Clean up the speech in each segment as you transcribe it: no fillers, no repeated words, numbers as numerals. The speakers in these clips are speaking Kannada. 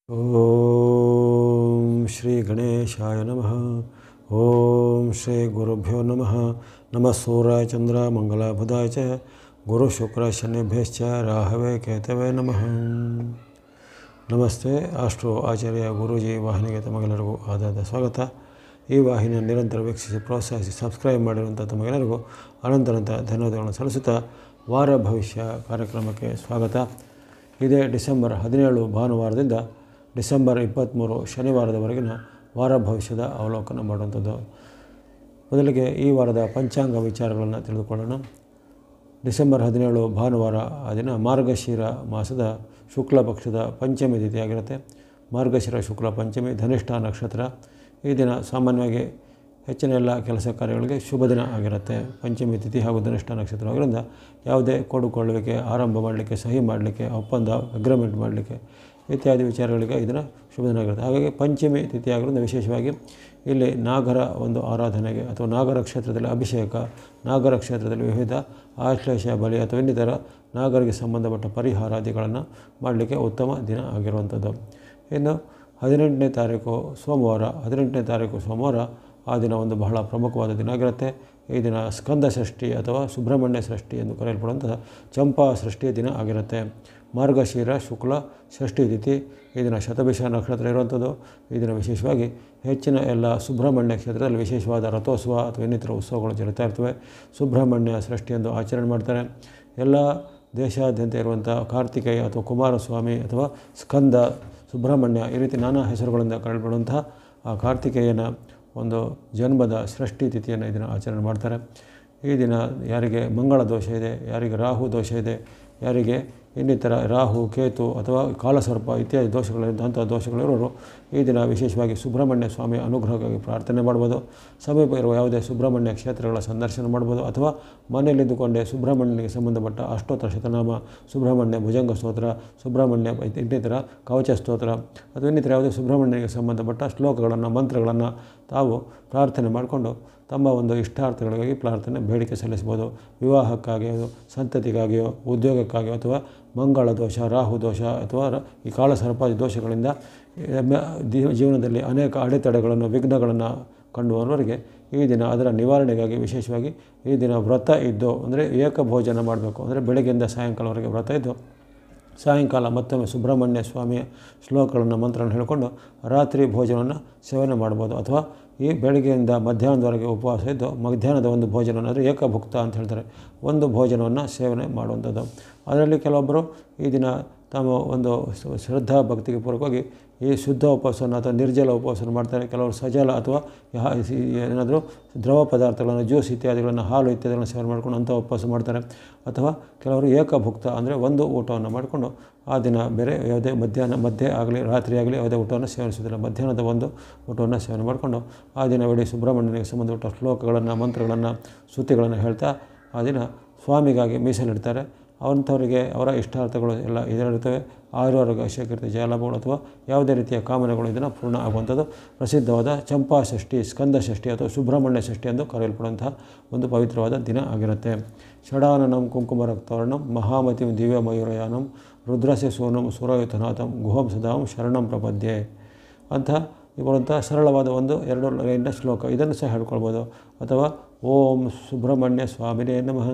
ಓಂ ಶ್ರೀ ಗಣೇಶಾಯ ನಮಃ. ಓಂ ಶ್ರೀ ಗುರುಭ್ಯೋ ನಮಃ. ನಮಃ ಸೂರ್ಯಾಯ ಚಂದ್ರ ಮಂಗಲ ಬುಧಾಯ ಚ ಗುರು ಶುಕ್ರ ಶನಿಭ್ಯಶ್ಚ ರಾಹವೇ ಕೇತವೇ ನಮಃ. ನಮಸ್ತೆ. ಆಸ್ಟ್ರೋ ಆಚಾರ್ಯ ಗುರೂಜಿ ವಾಹಿನಿಗೆ ತಮಗೆಲ್ಲರಿಗೂ ಆದಾದ ಸ್ವಾಗತ. ಈ ವಾಹಿನಿಯನ್ನು ನಿರಂತರ ವೀಕ್ಷಿಸಿ ಪ್ರೋತ್ಸಾಹಿಸಿ ಸಬ್ಸ್ಕ್ರೈಬ್ ಮಾಡಿರುವಂಥ ತಮಗೆಲ್ಲರಿಗೂ ಅನಂತರಂತ ಧನ್ಯವಾದಗಳನ್ನು ಸಲ್ಲಿಸುತ್ತಾ ವಾರ ಭವಿಷ್ಯ ಕಾರ್ಯಕ್ರಮಕ್ಕೆ ಸ್ವಾಗತ. ಇದೇ ಡಿಸೆಂಬರ್ 17 ಭಾನುವಾರದಿಂದ ಡಿಸೆಂಬರ್ 23 ಶನಿವಾರದವರೆಗಿನ ವಾರ ಭವಿಷ್ಯದ ಅವಲೋಕನ ಮಾಡುವಂಥದ್ದು. ಮೊದಲಿಗೆ ಈ ವಾರದ ಪಂಚಾಂಗ ವಿಚಾರಗಳನ್ನು ತಿಳಿದುಕೊಳ್ಳೋಣ. ಡಿಸೆಂಬರ್ 17 ಭಾನುವಾರ ಆ ದಿನ ಮಾರ್ಗಶಿರ ಮಾಸದ ಶುಕ್ಲ ಪಕ್ಷದ ಪಂಚಮಿ ತಿಥಿಯಾಗಿರುತ್ತೆ. ಮಾರ್ಗಶಿರ ಶುಕ್ಲ ಪಂಚಮಿ ಧನಿಷ್ಠ ನಕ್ಷತ್ರ. ಈ ದಿನ ಸಾಮಾನ್ಯವಾಗಿ ಹೆಚ್ಚಿನ ಎಲ್ಲ ಕೆಲಸ ಕಾರ್ಯಗಳಿಗೆ ಶುಭ ದಿನ ಆಗಿರುತ್ತೆ. ಪಂಚಮಿ ತಿಥಿ ಹಾಗೂ ಧನಿಷ್ಠ ನಕ್ಷತ್ರ ಆಗಿರೋದ್ರಿಂದ ಯಾವುದೇ ಕೊಡುಕೊಳ್ಳುವಿಕೆ, ಆರಂಭ ಮಾಡಲಿಕ್ಕೆ, ಸಹಿ ಮಾಡಲಿಕ್ಕೆ, ಒಪ್ಪಂದ ಅಗ್ರಿಮೆಂಟ್ ಮಾಡಲಿಕ್ಕೆ ಇತ್ಯಾದಿ ವಿಚಾರಗಳಿಗೆ ಇದನ್ನು ಶುಭ ದಿನ ಆಗಿರುತ್ತೆ. ಹಾಗಾಗಿ ಪಂಚಮಿ ತಿಥಿ ಆಗಿರೋದ್ರಿಂದ ವಿಶೇಷವಾಗಿ ಇಲ್ಲಿ ನಾಗರ ಒಂದು ಆರಾಧನೆಗೆ ಅಥವಾ ನಾಗರ ಕ್ಷೇತ್ರದಲ್ಲಿ ಅಭಿಷೇಕ, ನಾಗರ ಕ್ಷೇತ್ರದಲ್ಲಿ ವಿವಿಧ ಆಶ್ಲೇಷ ಬಲಿ ಅಥವಾ ಇನ್ನಿತರ ನಾಗರಿಗೆ ಸಂಬಂಧಪಟ್ಟ ಪರಿಹಾರಾದಿಗಳನ್ನು ಮಾಡಲಿಕ್ಕೆ ಉತ್ತಮ ದಿನ ಆಗಿರುವಂಥದ್ದು. ಇನ್ನು 18ನೇ ತಾರೀಕು ಸೋಮವಾರ ಆ ದಿನ ಒಂದು ಬಹಳ ಪ್ರಮುಖವಾದ ದಿನ ಆಗಿರುತ್ತೆ. ಈ ದಿನ ಸ್ಕಂದ ಷಷ್ಠಿ ಅಥವಾ ಸುಬ್ರಹ್ಮಣ್ಯ ಷಷ್ಠಿ ಎಂದು ಕರೆಯಲ್ಪಡುವಂತಹ ಚಂಪಾ ಷಷ್ಠಿಯ ದಿನ ಆಗಿರುತ್ತೆ. ಮಾರ್ಗಶಿರ ಶುಕ್ಲ ಷಷ್ಠಿ ತಿಥಿ. ಈ ದಿನ ಶತಭಿಷ ನಕ್ಷತ್ರ ಇರುವಂಥದ್ದು. ಈ ದಿನ ವಿಶೇಷವಾಗಿ ಹೆಚ್ಚಿನ ಎಲ್ಲ ಸುಬ್ರಹ್ಮಣ್ಯ ಕ್ಷೇತ್ರದಲ್ಲಿ ವಿಶೇಷವಾದ ರಥೋತ್ಸವ ಅಥವಾ ಇನ್ನಿತರ ಉತ್ಸವಗಳು ಜರುಗ್ತಾ ಇರ್ತವೆ. ಸುಬ್ರಹ್ಮಣ್ಯ ಷಷ್ಠಿಯೆಂದು ಆಚರಣೆ ಮಾಡ್ತಾರೆ. ಎಲ್ಲ ದೇಶಾದ್ಯಂತ ಇರುವಂಥ ಕಾರ್ತಿಕೇಯ ಅಥವಾ ಕುಮಾರಸ್ವಾಮಿ ಅಥವಾ ಸ್ಕಂದ, ಸುಬ್ರಹ್ಮಣ್ಯ ಈ ರೀತಿ ನಾನಾ ಹೆಸರುಗಳಿಂದ ಕರೆಯಲ್ಪಡುವಂತಹ ಆ ಕಾರ್ತಿಕೇಯನ ಒಂದು ಜನ್ಮದ ಸೃಷ್ಟಿ ತಿಥಿಯನ್ನು ಇದನ್ನು ಆಚರಣೆ ಮಾಡ್ತಾರೆ. ಈ ದಿನ ಯಾರಿಗೆ ಮಂಗಳ ದೋಷ ಇದೆ, ಯಾರಿಗೆ ರಾಹು ದೋಷ ಇದೆ, ಯಾರಿಗೆ ಇನ್ನಿತರ ರಾಹು, ಕೇತು ಅಥವಾ ಕಾಲಸರ್ಪ ಇತ್ಯಾದಿ ದೋಷಗಳಿದ್ದಂಥ ದೋಷಗಳಿರೋರು ಈ ದಿನ ವಿಶೇಷವಾಗಿ ಸುಬ್ರಹ್ಮಣ್ಯ ಸ್ವಾಮಿಯ ಅನುಗ್ರಹಕ್ಕಾಗಿ ಪ್ರಾರ್ಥನೆ ಮಾಡ್ಬೋದು. ಸಮೀಪ ಇರುವ ಯಾವುದೇ ಸುಬ್ರಹ್ಮಣ್ಯ ಕ್ಷೇತ್ರಗಳ ಸಂದರ್ಶನ ಮಾಡ್ಬೋದು. ಅಥವಾ ಮನೆಯಲ್ಲಿದ್ದುಕೊಂಡೇ ಸುಬ್ರಹ್ಮಣ್ಯನಿಗೆ ಸಂಬಂಧಪಟ್ಟ ಅಷ್ಟೋತ್ತರ ಶತನಾಮ, ಸುಬ್ರಹ್ಮಣ್ಯ ಭುಜಂಗ ಸ್ತೋತ್ರ, ಸುಬ್ರಹ್ಮಣ್ಯ ಇನ್ನಿತರ ಕವಚ ಸ್ತೋತ್ರ ಅಥವಾ ಇನ್ನಿತರ ಯಾವುದೇ ಸುಬ್ರಹ್ಮಣ್ಯನಿಗೆ ಸಂಬಂಧಪಟ್ಟ ಶ್ಲೋಕಗಳನ್ನು, ಮಂತ್ರಗಳನ್ನು ತಾವು ಪ್ರಾರ್ಥನೆ ಮಾಡಿಕೊಂಡು ತಮ್ಮ ಒಂದು ಇಷ್ಟಾರ್ಥಗಳಿಗಾಗಿ ಪ್ರಾರ್ಥನೆ ಬೇಡಿಕೆ ಸಲ್ಲಿಸ್ಬೋದು. ವಿವಾಹಕ್ಕಾಗಿಯೋ, ಸಂತತಿಗಾಗಿಯೋ, ಉದ್ಯೋಗಕ್ಕಾಗಿಯೋ ಅಥವಾ ಮಂಗಳ ದೋಷ, ರಾಹು ದೋಷ ಅಥವಾ ಈ ಕಾಲಸರ್ಪಾದಿ ದೋಷಗಳಿಂದ ಜೀವನದಲ್ಲಿ ಅನೇಕ ಅಡೆತಡೆಗಳನ್ನು, ವಿಘ್ನಗಳನ್ನು ಕಂಡುವವರಿಗೆ ಈ ದಿನ ಅದರ ನಿವಾರಣೆಗಾಗಿ ವಿಶೇಷವಾಗಿ ಈ ದಿನ ವ್ರತ ಇದ್ದು ಅಂದರೆ ಏಕಭೋಜನ ಮಾಡಬೇಕು. ಅಂದರೆ ಬೆಳಗ್ಗೆಯಿಂದ ಸಾಯಂಕಾಲವರೆಗೆ ವ್ರತ ಇದ್ದು ಸಾಯಂಕಾಲ ಮತ್ತೊಮ್ಮೆ ಸುಬ್ರಹ್ಮಣ್ಯ ಸ್ವಾಮಿಯ ಶ್ಲೋಕಗಳನ್ನು, ಮಂತ್ರಗಳನ್ನು ಹೇಳಿಕೊಂಡು ರಾತ್ರಿ ಭೋಜನವನ್ನು ಸೇವನೆ ಮಾಡ್ಬೋದು. ಅಥವಾ ಈ ಬೆಳಗ್ಗೆಯಿಂದ ಮಧ್ಯಾಹ್ನದವರೆಗೆ ಉಪವಾಸ ಇದ್ದು ಮಧ್ಯಾಹ್ನದ ಒಂದು ಭೋಜನ ಅಂದರೆ ಏಕಭುಕ್ತ ಅಂತ ಹೇಳ್ತಾರೆ, ಒಂದು ಭೋಜನವನ್ನು ಸೇವನೆ ಮಾಡುವಂಥದ್ದು. ಅದರಲ್ಲಿ ಕೆಲವೊಬ್ಬರು ಈ ದಿನ ತಮ್ಮ ಒಂದು ಶ್ರದ್ಧಾ ಭಕ್ತಿಗೆ ಪೂರ್ವಕವಾಗಿ ಈ ಶುದ್ಧ ಉಪವಾಸವನ್ನು ಅಥವಾ ನಿರ್ಜಲ ಉಪವಾಸವನ್ನು ಮಾಡ್ತಾರೆ. ಕೆಲವರು ಸಜಲ ಅಥವಾ ಏನಾದರೂ ದ್ರವ ಪದಾರ್ಥಗಳನ್ನು, ಜ್ಯೂಸ್ ಇತ್ಯಾದಿಗಳನ್ನು, ಹಾಲು ಇತ್ಯಾದಿಗಳನ್ನು ಸೇವನೆ ಮಾಡಿಕೊಂಡು ಅಂಥ ಉಪವಾಸ ಮಾಡ್ತಾರೆ. ಅಥವಾ ಕೆಲವರು ಏಕಭುಕ್ತ ಅಂದರೆ ಒಂದು ಊಟವನ್ನು ಮಾಡಿಕೊಂಡು ಆ ದಿನ ಬೇರೆ ಯಾವುದೇ ಮಧ್ಯೆ ಆಗಲಿ ರಾತ್ರಿ ಆಗಲಿ ಯಾವುದೇ ಊಟವನ್ನು ಸೇವನಿಸೋದಿಲ್ಲ. ಮಧ್ಯಾಹ್ನದ ಒಂದು ಊಟವನ್ನು ಸೇವನೆ ಮಾಡಿಕೊಂಡು ಆ ದಿನವಿಡೀ ಸುಬ್ರಹ್ಮಣ್ಯನಿಗೆ ಸಂಬಂಧಪಟ್ಟ ಶ್ಲೋಕಗಳನ್ನು, ಮಂತ್ರಗಳನ್ನು, ಸ್ತುತಿಗಳನ್ನು ಹೇಳ್ತಾ ಆ ದಿನ ಸ್ವಾಮಿಗಾಗಿ ಮೀಸಲಿಡ್ತಾರೆ. ಅಂಥವರಿಗೆ ಅವರ ಇಷ್ಟಾರ್ಥಗಳು ಎಲ್ಲ ಇದರಿರ್ತವೆ. ಆರೋಗ್ಯ, ಐಶ್ವರ್ಯ, ಜಯಲಾಭಗಳು ಅಥವಾ ಯಾವುದೇ ರೀತಿಯ ಕಾಮನೆಗಳು ಇದನ್ನು ಪೂರ್ಣ ಆಗುವಂಥದ್ದು. ಪ್ರಸಿದ್ಧವಾದ ಚಂಪಾ ಷಷ್ಠಿ, ಸ್ಕಂದ ಷಷ್ಠಿ ಅಥವಾ ಸುಬ್ರಹ್ಮಣ್ಯ ಷಷ್ಠಿ ಎಂದು ಕರೆಯಲ್ಪಡುವಂತಹ ಒಂದು ಪವಿತ್ರವಾದ ದಿನ ಆಗಿರುತ್ತೆ. ಷಡಾನನಂ ಕುಂಕುಮರಕ್ತವರ್ಣಂ ಮಹಾಮತಿಂ ದಿವ್ಯಮಯೂರಯಾನಂ ರುದ್ರಸ್ಯ ಸೂನಂ ಸುರಯುತನಾಥಂ ಗುಹಂ ಸದಾಂ ಶರಣಂ ಪ್ರಪದ್ಯೆ ಅಂತ ಬರುವಂಥ ಸರಳವಾದ 1-2 ಲೈನ್ನ ಶ್ಲೋಕ. ಇದನ್ನು ಸಹ ಹೇಳ್ಕೊಳ್ಬೋದು. ಅಥವಾ ಓಂ ಸುಬ್ರಹ್ಮಣ್ಯ ಸ್ವಾಮಿನೇ ನಮಃ,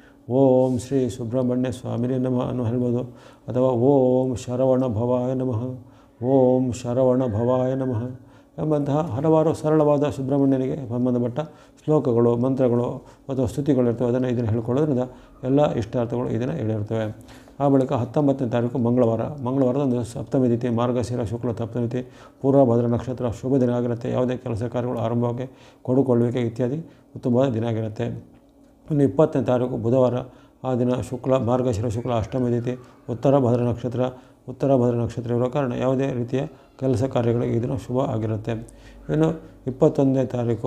ಓಂ ಶ್ರೀ ಸುಬ್ರಹ್ಮಣ್ಯ ಸ್ವಾಮಿನೇ ನಮಃ ಅನ್ನು ಹೇಳ್ಬೋದು. ಅಥವಾ ಓಂ ಶರವಣ ಭವಾಯ ನಮಃ, ಓಂ ಶರವಣ ಭವಾಯ ನಮಃ ಎಂಬಂತಹ ಹಲವಾರು ಸರಳವಾದ ಸುಬ್ರಹ್ಮಣ್ಯನಿಗೆ ಸಂಬಂಧಪಟ್ಟ ಶ್ಲೋಕಗಳು, ಮಂತ್ರಗಳು ಅಥವಾ ಸ್ತುತಿಗಳು ಇರ್ತವೆ. ಇದನ್ನು ಹೇಳ್ಕೊಳ್ಳೋದ್ರಿಂದ ಎಲ್ಲ ಇಷ್ಟಾರ್ಥಗಳು ಇದನ್ನು ಈಡೇರ್ತವೆ. ಆ ಬಳಿಕ 19ನೇ ತಾರೀಕು ಮಂಗಳವಾರದಂದು ಸಪ್ತಮಿ ತಿಥಿ, ಮಾರ್ಗಶಿರ ಶುಕ್ಲ ಸಪ್ತಮಿ ತಿಥಿ, ಪೂರ್ವಭದ್ರ ನಕ್ಷತ್ರ, ಶುಭ ದಿನ ಆಗಿರುತ್ತೆ. ಯಾವುದೇ ಕೆಲಸ ಕಾರ್ಯಗಳು ಆರಂಭವಾಗಿ ಕೊಡುಕೊಳ್ಳುವಿಕೆ ಇತ್ಯಾದಿ ಉತ್ತಮವಾದ ದಿನ ಆಗಿರುತ್ತೆ. ಇನ್ನು 20ನೇ ತಾರೀಕು ಬುಧವಾರ, ಆ ದಿನ ಮಾರ್ಗಶಿರ ಶುಕ್ಲ ಅಷ್ಟಮಿ ತಿಥಿ, ಉತ್ತರ ಭದ್ರ ನಕ್ಷತ್ರ ಇರೋ ಕಾರಣ ಯಾವುದೇ ರೀತಿಯ ಕೆಲಸ ಕಾರ್ಯಗಳಿಗೆ ಇದನ್ನು ಶುಭ ಆಗಿರುತ್ತೆ. ಇನ್ನು 21ನೇ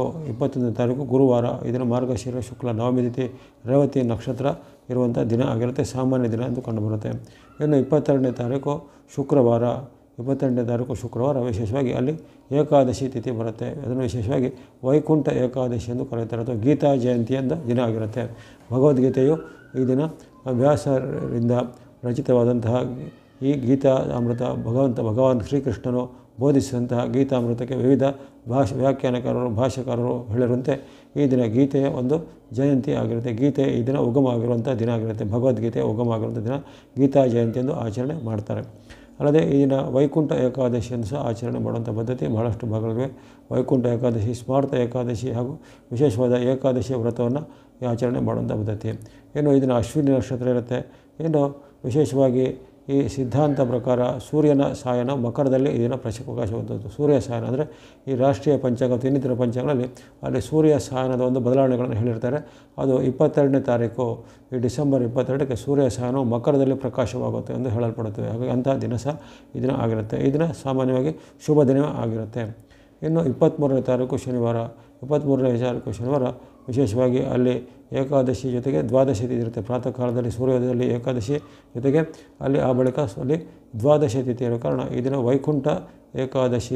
ತಾರೀಕು ಗುರುವಾರ, ಇದನ್ನು ಮಾರ್ಗಶಿರ ಶುಕ್ಲ ನವಮಿ ತಿಥಿ, ರೇವತಿ ನಕ್ಷತ್ರ ಇರುವಂಥ ದಿನ ಆಗಿರುತ್ತೆ. ಸಾಮಾನ್ಯ ದಿನ ಎಂದು ಕಂಡುಬರುತ್ತೆ. ಇನ್ನು 22ನೇ ತಾರೀಕು ಶುಕ್ರವಾರ ವಿಶೇಷವಾಗಿ ಅಲ್ಲಿ ಏಕಾದಶಿ ತಿಥಿ ಬರುತ್ತೆ. ಅದನ್ನು ವಿಶೇಷವಾಗಿ ವೈಕುಂಠ ಏಕಾದಶಿ ಎಂದು ಕರೆಯುತ್ತಾರೆ ಅಥವಾ ಗೀತಾ ಜಯಂತಿ ಎಂದ ದಿನ ಆಗಿರುತ್ತೆ. ಭಗವದ್ಗೀತೆಯು ಈ ದಿನ ವ್ಯಾಸರಿಂದ ರಚಿತವಾದಂತಹ ಈ ಗೀತಾ ಅಮೃತ ಭಗವಾನ್ ಶ್ರೀಕೃಷ್ಣನು ಬೋಧಿಸಿದಂತಹ ಗೀತಾಮೃತಕ್ಕೆ ವಿವಿಧ ವ್ಯಾಖ್ಯಾನಕಾರರು ಭಾಷ್ಯಕಾರರು ಹೇಳಿರುವಂತೆ ಈ ದಿನ ಗೀತೆಯ ಒಂದು ಜಯಂತಿ ಆಗಿರುತ್ತೆ. ಗೀತೆ ಈ ದಿನ ಉಗಮ ಆಗಿರುವಂಥ ದಿನ ಆಗಿರುತ್ತೆ. ಭಗವದ್ಗೀತೆಯ ಉಗಮ ಆಗಿರುವಂಥ ದಿನ ಗೀತಾ ಜಯಂತಿ ಎಂದು ಆಚರಣೆ ಮಾಡ್ತಾರೆ. ಅಲ್ಲದೆ ಈ ದಿನ ವೈಕುಂಠ ಏಕಾದಶಿಯನ್ನು ಸಹ ಆಚರಣೆ ಮಾಡುವಂಥ ಪದ್ಧತಿ ಬಹಳಷ್ಟು ಭಾಗಗಳಿವೆ. ವೈಕುಂಠ ಏಕಾದಶಿ, ಸ್ಮಾರ್ತ ಏಕಾದಶಿ ಹಾಗೂ ವಿಶೇಷವಾದ ಏಕಾದಶಿಯ ವ್ರತವನ್ನು ಆಚರಣೆ ಮಾಡುವಂಥ ಪದ್ಧತಿ. ಇನ್ನು ಈ ದಿನ ಅಶ್ವಿನಿ ನಕ್ಷತ್ರ ಇರುತ್ತೆ. ಇನ್ನು ವಿಶೇಷವಾಗಿ ಈ ಸಿದ್ಧಾಂತ ಪ್ರಕಾರ ಸೂರ್ಯನ ಸಾಯನ ಮಕರದಲ್ಲಿ ಈ ದಿನ ಪ್ರಕಾಶವಾದದ್ದು. ಸೂರ್ಯ ಸಾಯನ ಅಂದರೆ ಈ ರಾಷ್ಟ್ರೀಯ ಪಂಚಾಂಗ ಮತ್ತು ಇನ್ನಿತರ ಪಂಚಾಂಗಗಳಲ್ಲಿ ಅಲ್ಲಿ ಸೂರ್ಯ ಸಾಯನದ ಒಂದು ಬದಲಾವಣೆಗಳನ್ನು ಹೇಳಿರ್ತಾರೆ. ಅದು 22ನೇ ತಾರೀಕು ಈ ಡಿಸೆಂಬರ್ 22ಕ್ಕೆ ಸೂರ್ಯ ಸಾಯನವು ಮಕರದಲ್ಲಿ ಪ್ರಕಾಶವಾಗುತ್ತೆ ಎಂದು ಹೇಳಲ್ಪಡುತ್ತದೆ. ಹಾಗಾಗಿ ಅಂತಹ ದಿನ ಸಹ ಈ ದಿನ ಆಗಿರುತ್ತೆ. ಈ ದಿನ ಸಾಮಾನ್ಯವಾಗಿ ಶುಭ ದಿನ ಆಗಿರುತ್ತೆ. ಇನ್ನು 23ನೇ ತಾರೀಕು ಶನಿವಾರ. 23ನೇ ತಾರೀಕು ಶನಿವಾರ ವಿಶೇಷವಾಗಿ ಅಲ್ಲಿ ಏಕಾದಶಿ ಜೊತೆಗೆ ದ್ವಾದಶಿ ತಿಥಿ ಇರುತ್ತೆ. ಪ್ರಾತಃ ಕಾಲದಲ್ಲಿ ಸೂರ್ಯೋದಯದಲ್ಲಿ ಏಕಾದಶಿ ಜೊತೆಗೆ ಅಲ್ಲಿ ಆ ಬಳಿಕ ಅಲ್ಲಿ ದ್ವಾದಶಿ ತಿಥಿ ಇರೋ ಕಾರಣ ಈ ದಿನ ವೈಕುಂಠ ಏಕಾದಶಿ